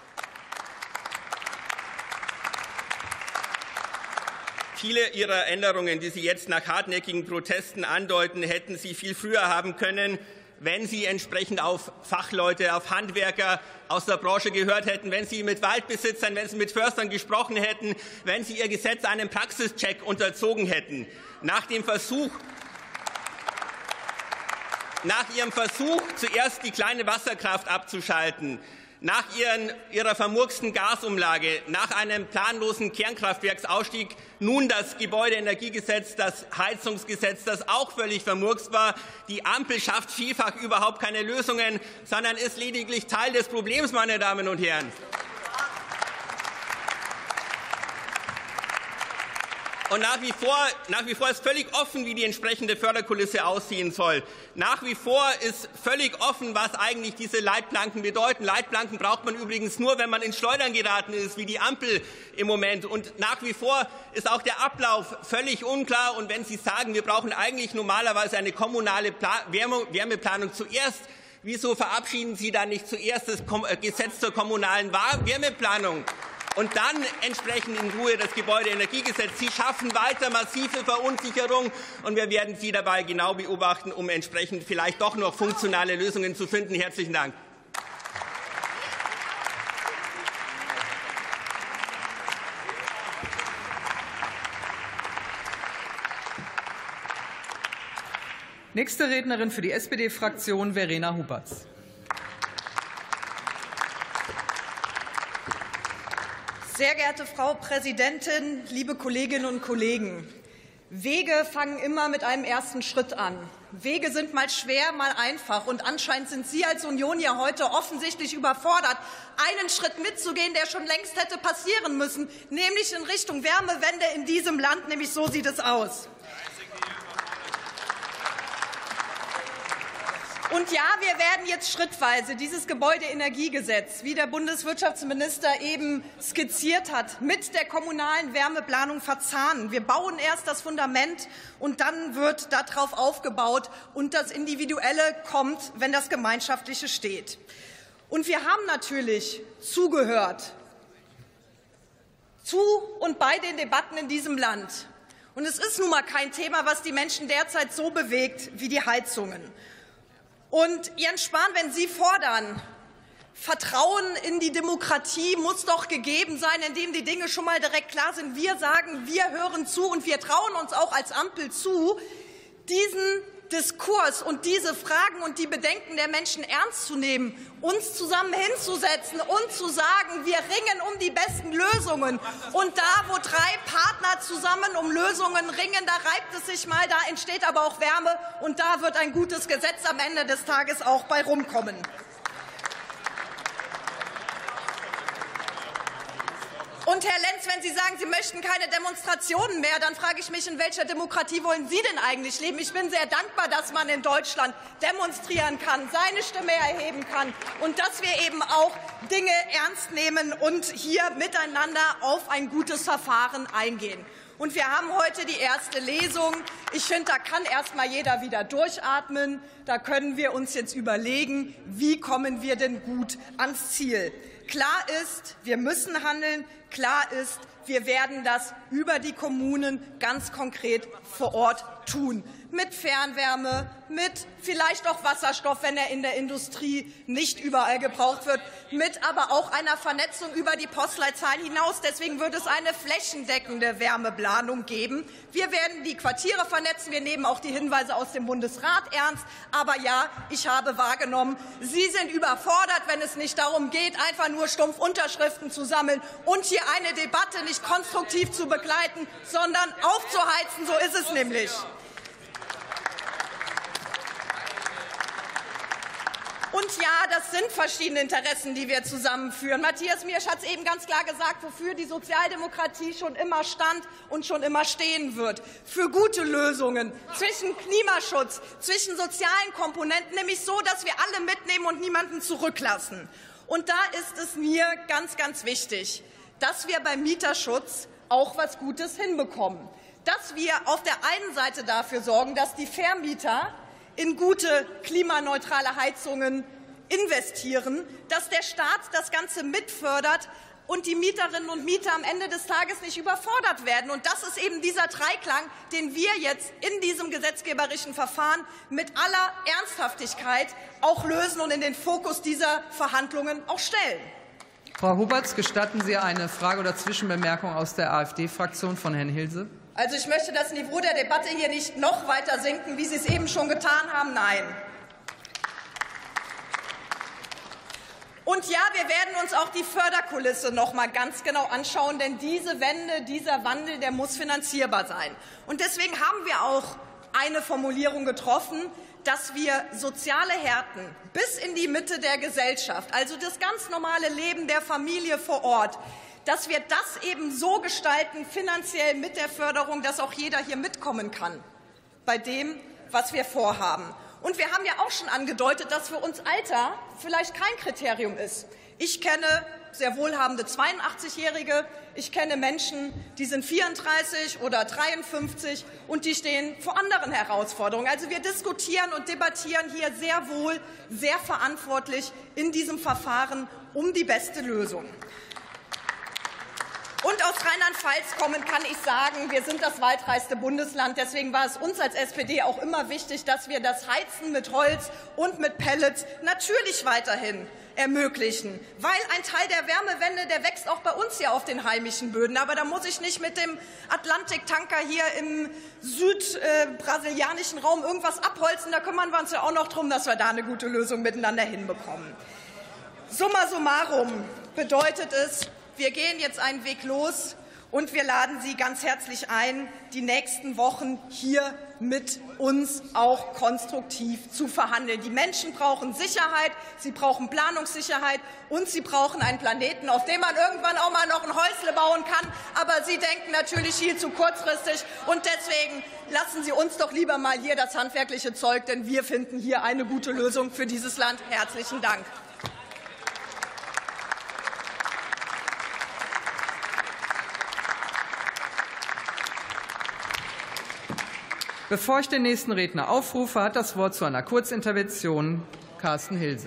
S19: Viele Ihrer Änderungen, die Sie jetzt nach hartnäckigen Protesten andeuten, hätten Sie viel früher haben können, wenn Sie entsprechend auf Fachleute, auf Handwerker aus der Branche gehört hätten, wenn Sie mit Waldbesitzern, wenn Sie mit Förstern gesprochen hätten, wenn Sie Ihr Gesetz einem Praxischeck unterzogen hätten. Nach dem Versuch, nach Ihrem Versuch, zuerst die kleine Wasserkraft abzuschalten, nach ihren, Ihrer vermurksten Gasumlage, nach einem planlosen Kernkraftwerksausstieg nun das Gebäudeenergiegesetz, das Heizungsgesetz, das auch völlig vermurkst war. Die Ampel schafft vielfach überhaupt keine Lösungen, sondern ist lediglich Teil des Problems, meine Damen und Herren. Und nach wie, vor, nach wie vor ist völlig offen, wie die entsprechende Förderkulisse aussehen soll. Nach wie vor ist völlig offen, was eigentlich diese Leitplanken bedeuten. Leitplanken braucht man übrigens nur, wenn man ins Schleudern geraten ist, wie die Ampel im Moment. Und nach wie vor ist auch der Ablauf völlig unklar. Und wenn Sie sagen, wir brauchen eigentlich normalerweise eine kommunale Pla- Wärme- Wärmeplanung zuerst, wieso verabschieden Sie dann nicht zuerst das Kom- Gesetz zur kommunalen Wärmeplanung? Und dann entsprechend in Ruhe das Gebäudeenergiegesetz. Sie schaffen weiter massive Verunsicherung, und wir werden Sie dabei genau beobachten, um entsprechend vielleicht doch noch funktionale Lösungen zu finden. Herzlichen Dank.
S1: Nächste Rednerin für die S P D-Fraktion, Verena Huberts.
S21: Sehr geehrte Frau Präsidentin, liebe Kolleginnen und Kollegen! Wege fangen immer mit einem ersten Schritt an. Wege sind mal schwer, mal einfach. Und anscheinend sind Sie als Union ja heute offensichtlich überfordert, einen Schritt mitzugehen, der schon längst hätte passieren müssen, nämlich in Richtung Wärmewende in diesem Land. Nämlich so sieht es aus. Und ja, wir werden jetzt schrittweise dieses Gebäudeenergiegesetz, wie der Bundeswirtschaftsminister eben skizziert hat, mit der kommunalen Wärmeplanung verzahnen. Wir bauen erst das Fundament, und dann wird darauf aufgebaut, und das Individuelle kommt, wenn das Gemeinschaftliche steht. Und wir haben natürlich zugehört, zu und bei den Debatten in diesem Land. Und es ist nun mal kein Thema, was die Menschen derzeit so bewegt wie die Heizungen. Und Jens Spahn, wenn Sie fordern, Vertrauen in die Demokratie muss doch gegeben sein, indem die Dinge schon mal direkt klar sind. Wir sagen, wir hören zu, und wir trauen uns auch als Ampel zu, diesen Diskurs und diese Fragen und die Bedenken der Menschen ernst zu nehmen, uns zusammen hinzusetzen und zu sagen, wir ringen um die besten Lösungen. Und da, wo drei Partner zusammen um Lösungen ringen, da reibt es sich mal, da entsteht aber auch Wärme, und da wird ein gutes Gesetz am Ende des Tages auch bei rumkommen. Und Herr Lenz, wenn Sie sagen, Sie möchten keine Demonstrationen mehr, dann frage ich mich, in welcher Demokratie wollen Sie denn eigentlich leben? Ich bin sehr dankbar, dass man in Deutschland demonstrieren kann, seine Stimme erheben kann, und dass wir eben auch Dinge ernst nehmen und hier miteinander auf ein gutes Verfahren eingehen. Und wir haben heute die erste Lesung. Ich finde, da kann erst mal jeder wieder durchatmen. Da können wir uns jetzt überlegen, wie kommen wir denn gut ans Ziel. Klar ist, wir müssen handeln. Klar ist, wir werden das über die Kommunen ganz konkret vor Ort tun. Mit Fernwärme, mit vielleicht auch Wasserstoff, wenn er in der Industrie nicht überall gebraucht wird, mit aber auch einer Vernetzung über die Postleitzahlen hinaus. Deswegen wird es eine flächendeckende Wärmeplanung geben. Wir werden die Quartiere vernetzen. Wir nehmen auch die Hinweise aus dem Bundesrat ernst. Aber ja, ich habe wahrgenommen, Sie sind überfordert, wenn es nicht darum geht, einfach nur stumpf Unterschriften zu sammeln und hier eine Debatte nicht konstruktiv zu begleiten, sondern aufzuheizen. So ist es nämlich. Und ja, das sind verschiedene Interessen, die wir zusammenführen. Matthias Miersch hat es eben ganz klar gesagt, wofür die Sozialdemokratie schon immer stand und schon immer stehen wird. Für gute Lösungen zwischen Klimaschutz, zwischen sozialen Komponenten, nämlich so, dass wir alle mitnehmen und niemanden zurücklassen. Und da ist es mir ganz, ganz wichtig, dass wir beim Mieterschutz auch was Gutes hinbekommen. Dass wir auf der einen Seite dafür sorgen, dass die Vermieter in gute klimaneutrale Heizungen investieren, dass der Staat das Ganze mitfördert und die Mieterinnen und Mieter am Ende des Tages nicht überfordert werden. Und das ist eben dieser Dreiklang, den wir jetzt in diesem gesetzgeberischen Verfahren mit aller Ernsthaftigkeit auch lösen und in den Fokus dieser Verhandlungen auch stellen.
S1: Frau Huberts, gestatten Sie eine Frage oder Zwischenbemerkung aus der AfD-Fraktion von Herrn Hilse?
S21: Also ich möchte das Niveau der Debatte hier nicht noch weiter senken, wie Sie es eben schon getan haben. Nein. Und ja, wir werden uns auch die Förderkulisse noch mal ganz genau anschauen, denn diese Wende, dieser Wandel, der muss finanzierbar sein. Und deswegen haben wir auch eine Formulierung getroffen, dass wir soziale Härten bis in die Mitte der Gesellschaft, also das ganz normale Leben der Familie vor Ort, dass wir das eben so gestalten, finanziell mit der Förderung, dass auch jeder hier mitkommen kann bei dem, was wir vorhaben. Und wir haben ja auch schon angedeutet, dass für uns Alter vielleicht kein Kriterium ist. Ich kenne sehr wohlhabende zweiundachtzig-Jährige, ich kenne Menschen, die sind vierunddreißig oder dreiundfünfzig und die stehen vor anderen Herausforderungen. Also wir diskutieren und debattieren hier sehr wohl, sehr verantwortlich in diesem Verfahren um die beste Lösung. Und aus Rheinland-Pfalz kommen kann ich sagen, wir sind das waldreichste Bundesland. Deswegen war es uns als S P D auch immer wichtig, dass wir das Heizen mit Holz und mit Pellets natürlich weiterhin ermöglichen. Weil ein Teil der Wärmewende, der wächst auch bei uns hier auf den heimischen Böden. Aber da muss ich nicht mit dem Atlantiktanker hier im südbrasilianischen Raum irgendwas abholzen. Da kümmern wir uns ja auch noch darum, dass wir da eine gute Lösung miteinander hinbekommen. Summa summarum bedeutet es, wir gehen jetzt einen Weg los, und wir laden Sie ganz herzlich ein, die nächsten Wochen hier mit uns auch konstruktiv zu verhandeln. Die Menschen brauchen Sicherheit, sie brauchen Planungssicherheit und sie brauchen einen Planeten, auf dem man irgendwann auch mal noch ein Häusle bauen kann. Aber Sie denken natürlich viel zu kurzfristig, und deswegen lassen Sie uns doch lieber mal hier das handwerkliche Zeug, denn wir finden hier eine gute Lösung für dieses Land. Herzlichen Dank.
S1: Bevor ich den nächsten Redner aufrufe, hat das Wort zu einer Kurzintervention Carsten Hilse.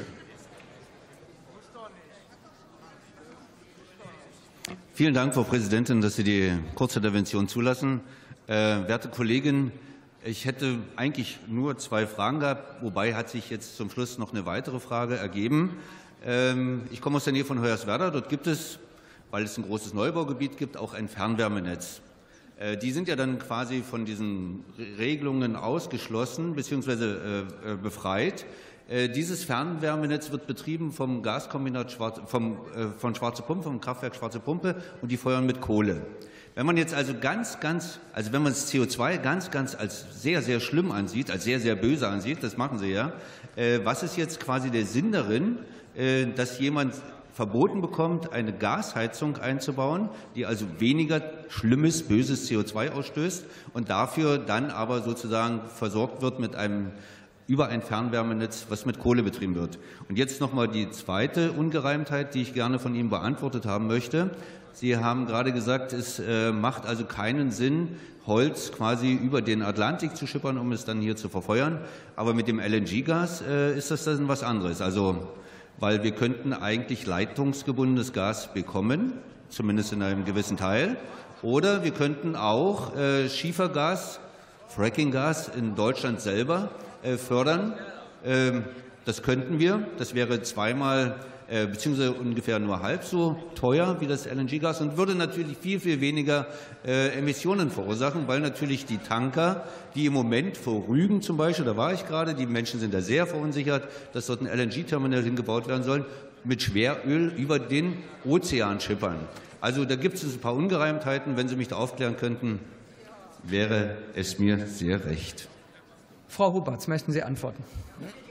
S13: Vielen Dank, Frau Präsidentin, dass Sie die Kurzintervention zulassen. Äh, werte Kollegin, ich hätte eigentlich nur zwei Fragen gehabt, wobei hat sich jetzt zum Schluss noch eine weitere Frage ergeben. Ähm, ich komme aus der Nähe von Hoyerswerda. Dort gibt es, weil es ein großes Neubaugebiet gibt, auch ein Fernwärmenetz. Die sind ja dann quasi von diesen Regelungen ausgeschlossen bzw. befreit. Dieses Fernwärmenetz wird betrieben vom Gaskombinat Schwarze, vom, von Schwarze Pumpe, vom Kraftwerk Schwarze Pumpe, und die feuern mit Kohle. Wenn man jetzt also ganz, ganz, also wenn man das C O zwei ganz, ganz als sehr, sehr schlimm ansieht, als sehr, sehr böse ansieht, das machen Sie ja, was ist jetzt quasi der Sinn darin, dass jemand verboten bekommt, eine Gasheizung einzubauen, die also weniger schlimmes, böses C O zwei ausstößt und dafür dann aber sozusagen versorgt wird mit einem über ein Fernwärmenetz, was mit Kohle betrieben wird. Und jetzt noch mal die zweite Ungereimtheit, die ich gerne von Ihnen beantwortet haben möchte. Sie haben gerade gesagt, es macht also keinen Sinn, Holz quasi über den Atlantik zu schippern, um es dann hier zu verfeuern. Aber mit dem L N G-Gas ist das dann was anderes. Also weil wir könnten eigentlich leitungsgebundenes Gas bekommen, zumindest in einem gewissen Teil. Oder wir könnten auch äh, Schiefergas, Frackinggas in Deutschland selber äh, fördern. Ähm, das könnten wir. Das wäre zweimal äh, beziehungsweise ungefähr nur halb so teuer wie das L N G-Gas und würde natürlich viel, viel weniger äh, Emissionen verursachen, weil natürlich die Tanker, die im Moment vor Rügen zum Beispiel, da war ich gerade, die Menschen sind da sehr verunsichert, dass dort ein L N G-Terminal hingebaut werden soll, mit Schweröl über den Ozean schippern. Also da gibt es ein paar Ungereimtheiten. Wenn Sie mich da aufklären könnten, wäre es mir sehr recht.
S1: Frau Huberts, möchten Sie antworten?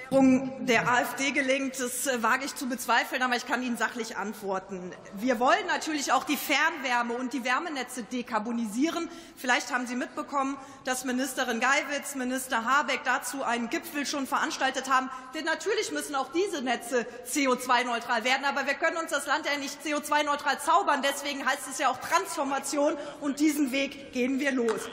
S21: der AfD gelingt, das wage ich zu bezweifeln, aber ich kann Ihnen sachlich antworten. Wir wollen natürlich auch die Fernwärme und die Wärmenetze dekarbonisieren. Vielleicht haben Sie mitbekommen, dass Ministerin Geiwitz, Minister Habeck dazu einen Gipfel schon veranstaltet haben. Denn natürlich müssen auch diese Netze C O zwei neutral werden. Aber wir können uns das Land ja nicht C O zwei neutral zaubern. Deswegen heißt es ja auch Transformation, und diesen Weg gehen wir los.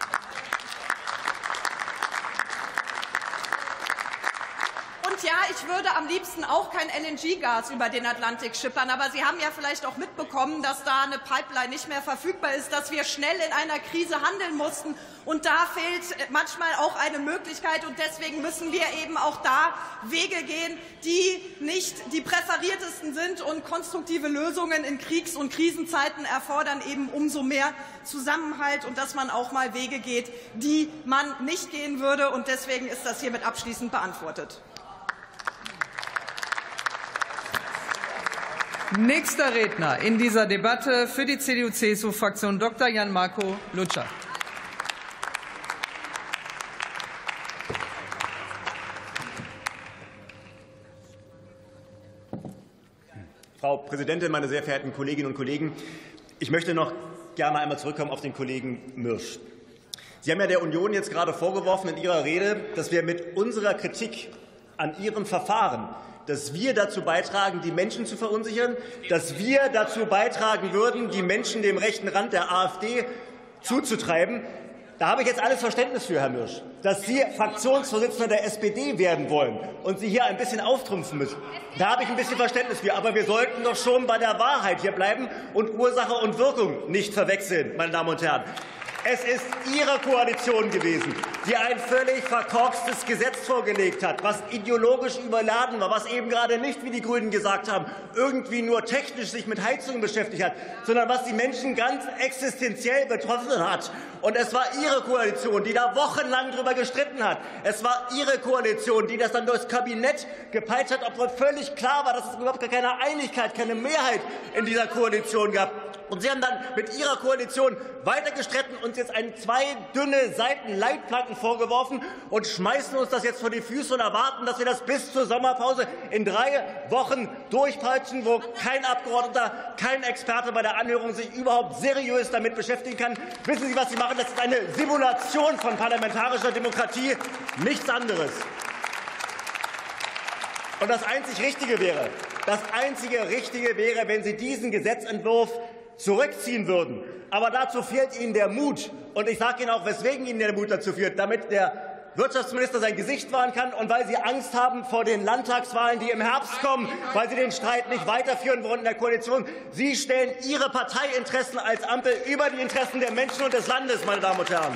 S21: Und ja, ich würde am liebsten auch kein L N G-Gas über den Atlantik schippern. Aber Sie haben ja vielleicht auch mitbekommen, dass da eine Pipeline nicht mehr verfügbar ist, dass wir schnell in einer Krise handeln mussten. Und da fehlt manchmal auch eine Möglichkeit. Und deswegen müssen wir eben auch da Wege gehen, die nicht die präferiertesten sind. Und konstruktive Lösungen in Kriegs- und Krisenzeiten erfordern eben umso mehr Zusammenhalt und dass man auch mal Wege geht, die man nicht gehen würde. Und deswegen ist das hiermit abschließend beantwortet.
S1: Nächster Redner in dieser Debatte für die C D U C S U-Fraktion Doktor Jan-Marco Lutscher.
S2: Frau Präsidentin, meine sehr verehrten Kolleginnen und Kollegen! Ich möchte noch gerne einmal zurückkommen auf den Kollegen Mürsch. Sie haben ja der Union jetzt gerade vorgeworfen in Ihrer Rede, dass wir mit unserer Kritik an Ihrem Verfahren, dass wir dazu beitragen, die Menschen zu verunsichern, dass wir dazu beitragen würden, die Menschen dem rechten Rand der AfD zuzutreiben. Da habe ich jetzt alles Verständnis für, Herr Mürsch, dass Sie Fraktionsvorsitzender der S P D werden wollen und Sie hier ein bisschen auftrumpfen müssen. Da habe ich ein bisschen Verständnis für. Aber wir sollten doch schon bei der Wahrheit hier bleiben und Ursache und Wirkung nicht verwechseln, meine Damen und Herren. Es ist Ihre Koalition gewesen, die ein völlig verkorkstes Gesetz vorgelegt hat, was ideologisch überladen war, was eben gerade nicht, wie die Grünen gesagt haben, irgendwie nur technisch sich mit Heizungen beschäftigt hat, sondern was die Menschen ganz existenziell betroffen hat. Und es war Ihre Koalition, die da wochenlang darüber gestritten hat. Es war Ihre Koalition, die das dann durchs Kabinett gepeitscht hat, obwohl völlig klar war, dass es überhaupt gar keine Einigkeit, keine Mehrheit in dieser Koalition gab. Und Sie haben dann mit Ihrer Koalition weiter gestritten, uns jetzt ein, zwei dünne Seiten Leitplanken vorgeworfen und schmeißen uns das jetzt vor die Füße und erwarten, dass wir das bis zur Sommerpause in drei Wochen durchpeitschen, wo kein Abgeordneter, kein Experte bei der Anhörung sich überhaupt seriös damit beschäftigen kann. Wissen Sie, was Sie machen? Das ist eine Simulation von parlamentarischer Demokratie, nichts anderes. Und das einzig Richtige wäre, das einzige Richtige wäre, wenn Sie diesen Gesetzentwurf zurückziehen würden. Aber dazu fehlt Ihnen der Mut. Und ich sage Ihnen auch, weswegen Ihnen der Mut dazu fehlt, damit der Wirtschaftsminister sein Gesicht wahren kann und weil Sie Angst haben vor den Landtagswahlen, die im Herbst kommen, weil Sie den Streit nicht weiterführen wollen in der Koalition. Sie stellen Ihre Parteiinteressen als Ampel über die Interessen der Menschen und des Landes, meine Damen und Herren.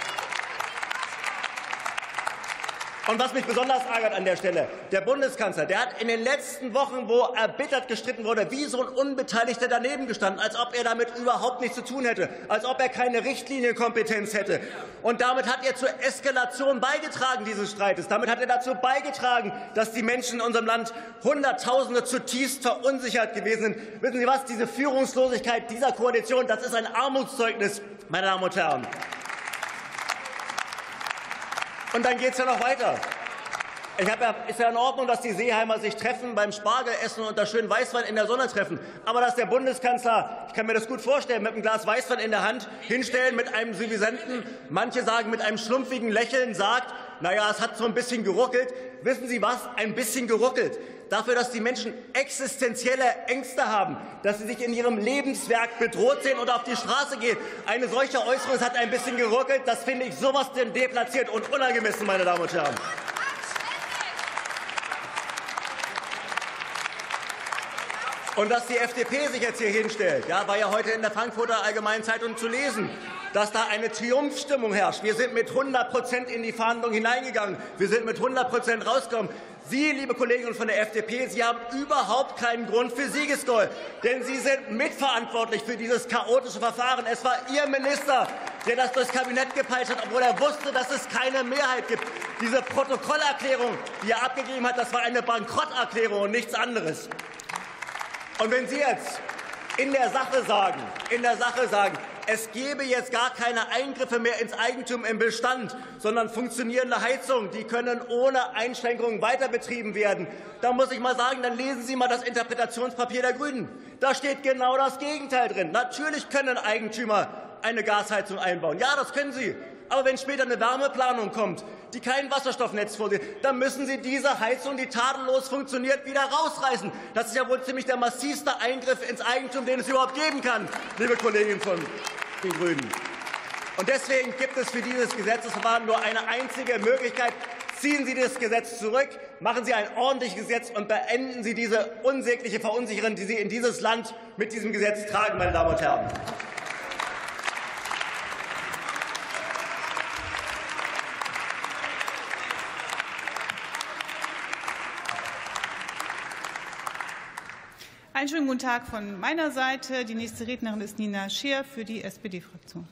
S2: Und was mich besonders ärgert an der Stelle, der Bundeskanzler, der hat in den letzten Wochen, wo erbittert gestritten wurde, wie so ein Unbeteiligter daneben gestanden, als ob er damit überhaupt nichts zu tun hätte, als ob er keine Richtlinienkompetenz hätte. Und damit hat er zur Eskalation beigetragen dieses Streites. Damit hat er dazu beigetragen, dass die Menschen in unserem Land Hunderttausende zutiefst verunsichert gewesen sind. Wissen Sie was? Diese Führungslosigkeit dieser Koalition, das ist ein Armutszeugnis, meine Damen und Herren. Und dann geht es ja noch weiter. Ich hab ja, ist ja in Ordnung, dass die Seeheimer sich treffen, beim Spargelessen und das schön Weißwein in der Sonne treffen. Aber dass der Bundeskanzler, ich kann mir das gut vorstellen, mit einem Glas Weißwein in der Hand hinstellen, mit einem suffisenten, manche sagen mit einem schlumpfigen Lächeln sagt, naja, es hat so ein bisschen geruckelt. Wissen Sie was? Ein bisschen geruckelt. Dafür, dass die Menschen existenzielle Ängste haben, dass sie sich in ihrem Lebenswerk bedroht sehen und auf die Straße gehen. Eine solche Äußerung, es hat ein bisschen geruckelt, das finde ich sowas denn deplatziert und unangemessen, meine Damen und Herren. Und dass die F D P sich jetzt hier hinstellt, ja, war ja heute in der Frankfurter Allgemeinen Zeitung zu lesen, dass da eine Triumphstimmung herrscht. Wir sind mit hundert Prozent in die Verhandlungen hineingegangen. Wir sind mit hundert Prozent rausgekommen. Sie, liebe Kolleginnen von der F D P, Sie haben überhaupt keinen Grund für Siegesgroll, denn Sie sind mitverantwortlich für dieses chaotische Verfahren. Es war Ihr Minister, der das durchs Kabinett gepeitscht hat, obwohl er wusste, dass es keine Mehrheit gibt. Diese Protokollerklärung, die er abgegeben hat, das war eine Bankrotterklärung und nichts anderes. Und wenn Sie jetzt in der Sache sagen, in der Sache sagen, Es gäbe jetzt gar keine Eingriffe mehr ins Eigentum im Bestand, sondern funktionierende Heizungen. Die können ohne Einschränkungen weiter betrieben werden. Da muss ich mal sagen, dann lesen Sie mal das Interpretationspapier der Grünen. Da steht genau das Gegenteil drin. Natürlich können Eigentümer eine Gasheizung einbauen. Ja, das können sie. Aber wenn später eine Wärmeplanung kommt, die kein Wasserstoffnetz vorsieht, dann müssen Sie diese Heizung, die tadellos funktioniert, wieder rausreißen. Das ist ja wohl ziemlich der massivste Eingriff ins Eigentum, den es überhaupt geben kann, liebe Kolleginnen von den Grünen. Und deswegen gibt es für dieses Gesetzesverfahren nur eine einzige Möglichkeit. Ziehen Sie das Gesetz zurück, machen Sie ein ordentliches Gesetz und beenden Sie diese unsägliche Verunsicherung, die Sie in dieses Land mit diesem Gesetz tragen, meine Damen und Herren.
S5: Einen schönen guten Tag von meiner Seite. Die nächste Rednerin ist Nina Scheer für die S P D-Fraktion.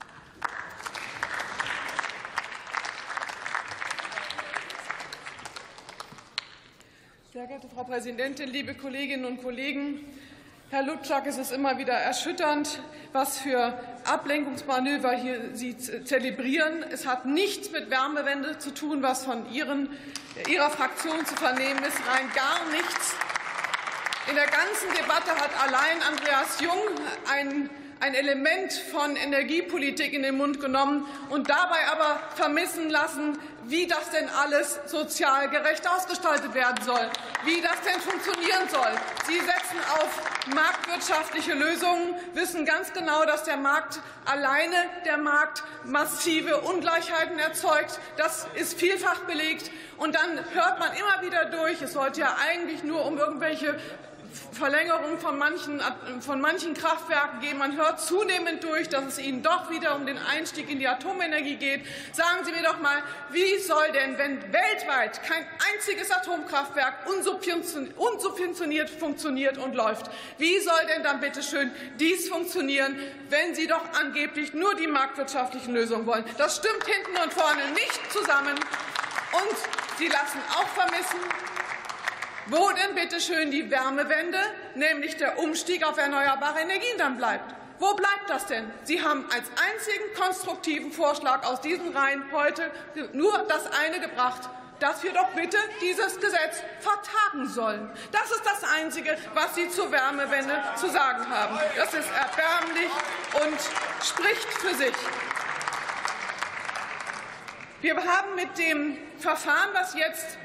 S22: Sehr geehrte Frau Präsidentin, liebe Kolleginnen und Kollegen! Herr Lutschak, es ist immer wieder erschütternd, was für Ablenkungsmanöver hier Sie zelebrieren. Es hat nichts mit Wärmewende zu tun, was von Ihren, Ihrer Fraktion zu vernehmen ist, rein gar nichts. In der ganzen Debatte hat allein Andreas Jung ein, ein Element von Energiepolitik in den Mund genommen und dabei aber vermissen lassen, wie das denn alles sozial gerecht ausgestaltet werden soll, wie das denn funktionieren soll. Sie setzen auf marktwirtschaftliche Lösungen, wissen ganz genau, dass der Markt alleine der Markt massive Ungleichheiten erzeugt. Das ist vielfach belegt. Und dann hört man immer wieder durch, es sollte ja eigentlich nur um irgendwelche Verlängerung von manchen, von manchen Kraftwerken gehen. Man hört zunehmend durch, dass es Ihnen doch wieder um den Einstieg in die Atomenergie geht. Sagen Sie mir doch mal, wie soll denn, wenn weltweit kein einziges Atomkraftwerk unsubventioniert funktioniert und läuft, wie soll denn dann bitte schön dies funktionieren, wenn Sie doch angeblich nur die marktwirtschaftlichen Lösungen wollen? Das stimmt hinten und vorne nicht zusammen. Und Sie lassen auch vermissen, wo denn bitte schön die Wärmewende, nämlich der Umstieg auf erneuerbare Energien dann bleibt. Wo bleibt das denn? Sie haben als einzigen konstruktiven Vorschlag aus diesen Reihen heute nur das eine gebracht, dass wir doch bitte dieses Gesetz vertagen sollen. Das ist das Einzige, was Sie zur Wärmewende zu sagen haben. Das ist erbärmlich und spricht für sich. Wir haben mit dem Verfahren, das jetzt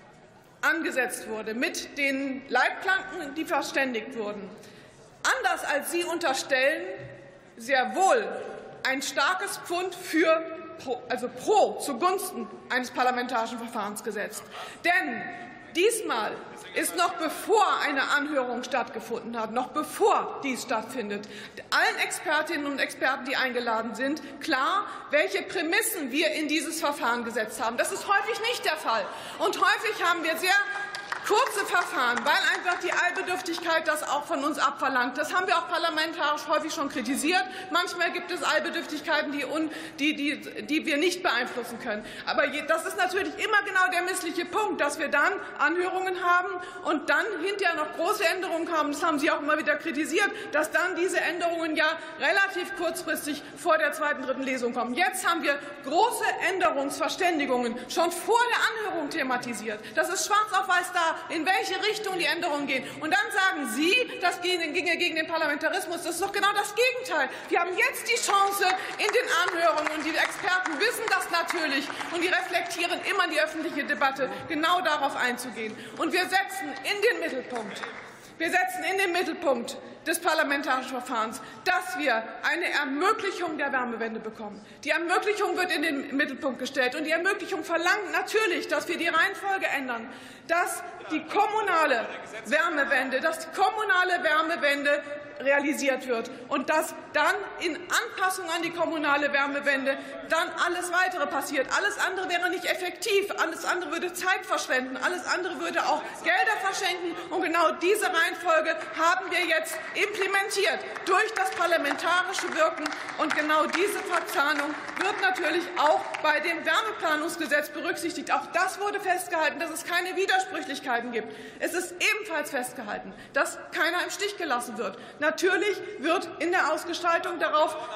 S22: angesetzt wurde, mit den Leitplanken, die verständigt wurden, anders als Sie unterstellen, sehr wohl ein starkes Pfund für, also pro, zugunsten eines parlamentarischen Verfahrens gesetzt. Denn diesmal ist noch bevor eine Anhörung stattgefunden hat, noch bevor dies stattfindet, allen Expertinnen und Experten, die eingeladen sind, klar, welche Prämissen wir in dieses Verfahren gesetzt haben. Das ist häufig nicht der Fall. Und häufig haben wir sehr kurze Verfahren, weil einfach die Eilbedürftigkeit das auch von uns abverlangt. Das haben wir auch parlamentarisch häufig schon kritisiert. Manchmal gibt es Eilbedürftigkeiten, die, un, die, die, die wir nicht beeinflussen können. Aber das ist natürlich immer genau der missliche Punkt, dass wir dann Anhörungen haben und dann hinterher noch große Änderungen haben. Das haben Sie auch immer wieder kritisiert, dass dann diese Änderungen ja relativ kurzfristig vor der zweiten, dritten Lesung kommen. Jetzt haben wir große Änderungsverständigungen schon vor der Anhörung thematisiert. Das ist schwarz auf weiß da, in welche Richtung die Änderungen gehen. Und dann sagen Sie, das ginge gegen den Parlamentarismus. Das ist doch genau das Gegenteil. Wir haben jetzt die Chance in den Anhörungen, und die Experten wissen das natürlich, und die reflektieren immer die öffentliche Debatte, genau darauf einzugehen. Und wir setzen in den Mittelpunkt, wir setzen in den Mittelpunkt des parlamentarischen Verfahrens, dass wir eine Ermöglichung der Wärmewende bekommen. Die Ermöglichung wird in den Mittelpunkt gestellt, und die Ermöglichung verlangt natürlich, dass wir die Reihenfolge ändern, dass die kommunale Wärmewende, dass die kommunale Wärmewende realisiert wird und dass dann in Anpassung an die kommunale Wärmewende dann alles Weitere passiert. Alles andere wäre nicht effektiv, alles andere würde Zeit verschwenden, alles andere würde auch Gelder verschenken. Und genau diese Reihenfolge haben wir jetzt implementiert durch das parlamentarische Wirken. Und genau diese Verzahnung wird natürlich auch bei dem Wärmeplanungsgesetz berücksichtigt. Auch das wurde festgehalten, dass es keine Widersprüchlichkeiten gibt. Es ist ebenfalls festgehalten, dass keiner im Stich gelassen wird. Natürlich wird in der Ausgestaltung darauf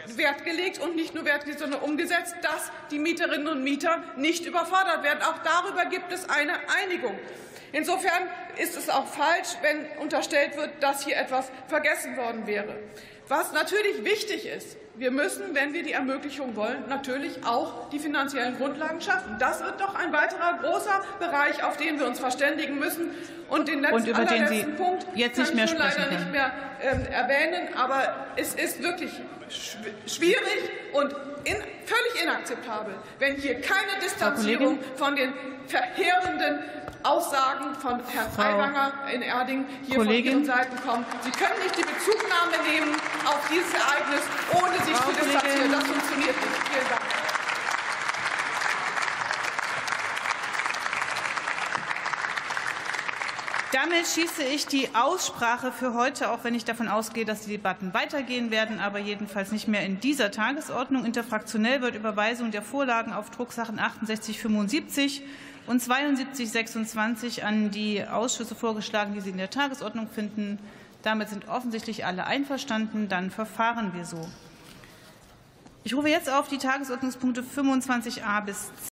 S22: Wert gelegt und nicht nur Wert gelegt, sondern umgesetzt, dass die Mieterinnen und Mieter nicht überfordert werden. Auch darüber gibt es eine Einigung. Insofern ist es auch falsch, wenn unterstellt wird, dass hier etwas vergessen worden wäre. Was natürlich wichtig ist, wir müssen, wenn wir die Ermöglichung wollen, natürlich auch die finanziellen Grundlagen schaffen. Das wird doch ein weiterer großer Bereich, auf den wir uns verständigen müssen. Und den letzten,
S5: und über den Sie
S22: Punkt
S5: jetzt
S22: kann
S5: nicht mehr
S22: ich leider
S5: sprechen
S22: nicht mehr ähm, erwähnen. Aber es ist wirklich schwierig und in, völlig inakzeptabel, wenn hier keine Distanzierung von den verheerenden Aussagen von Herrn
S5: Frau
S22: Aiwanger in Erding hier
S5: Kollegin.
S22: von Ihren Seiten kommen. Sie können nicht die Bezugnahme nehmen auf dieses Ereignis, ohne sich
S5: Frau
S22: zu distanzieren.
S5: Kollegin.
S22: Das funktioniert nicht. Vielen Dank.
S5: Damit schließe ich die Aussprache für heute, auch wenn ich davon ausgehe, dass die Debatten weitergehen werden, aber jedenfalls nicht mehr in dieser Tagesordnung. Interfraktionell wird Überweisung der Vorlagen auf Drucksachen achtundsechzig fünfundsiebzig und zweiundsiebzig sechsundzwanzig an die Ausschüsse vorgeschlagen, die Sie in der Tagesordnung finden. Damit sind offensichtlich alle einverstanden. Dann verfahren wir so. Ich rufe jetzt auf die Tagesordnungspunkte fünfundzwanzig a bis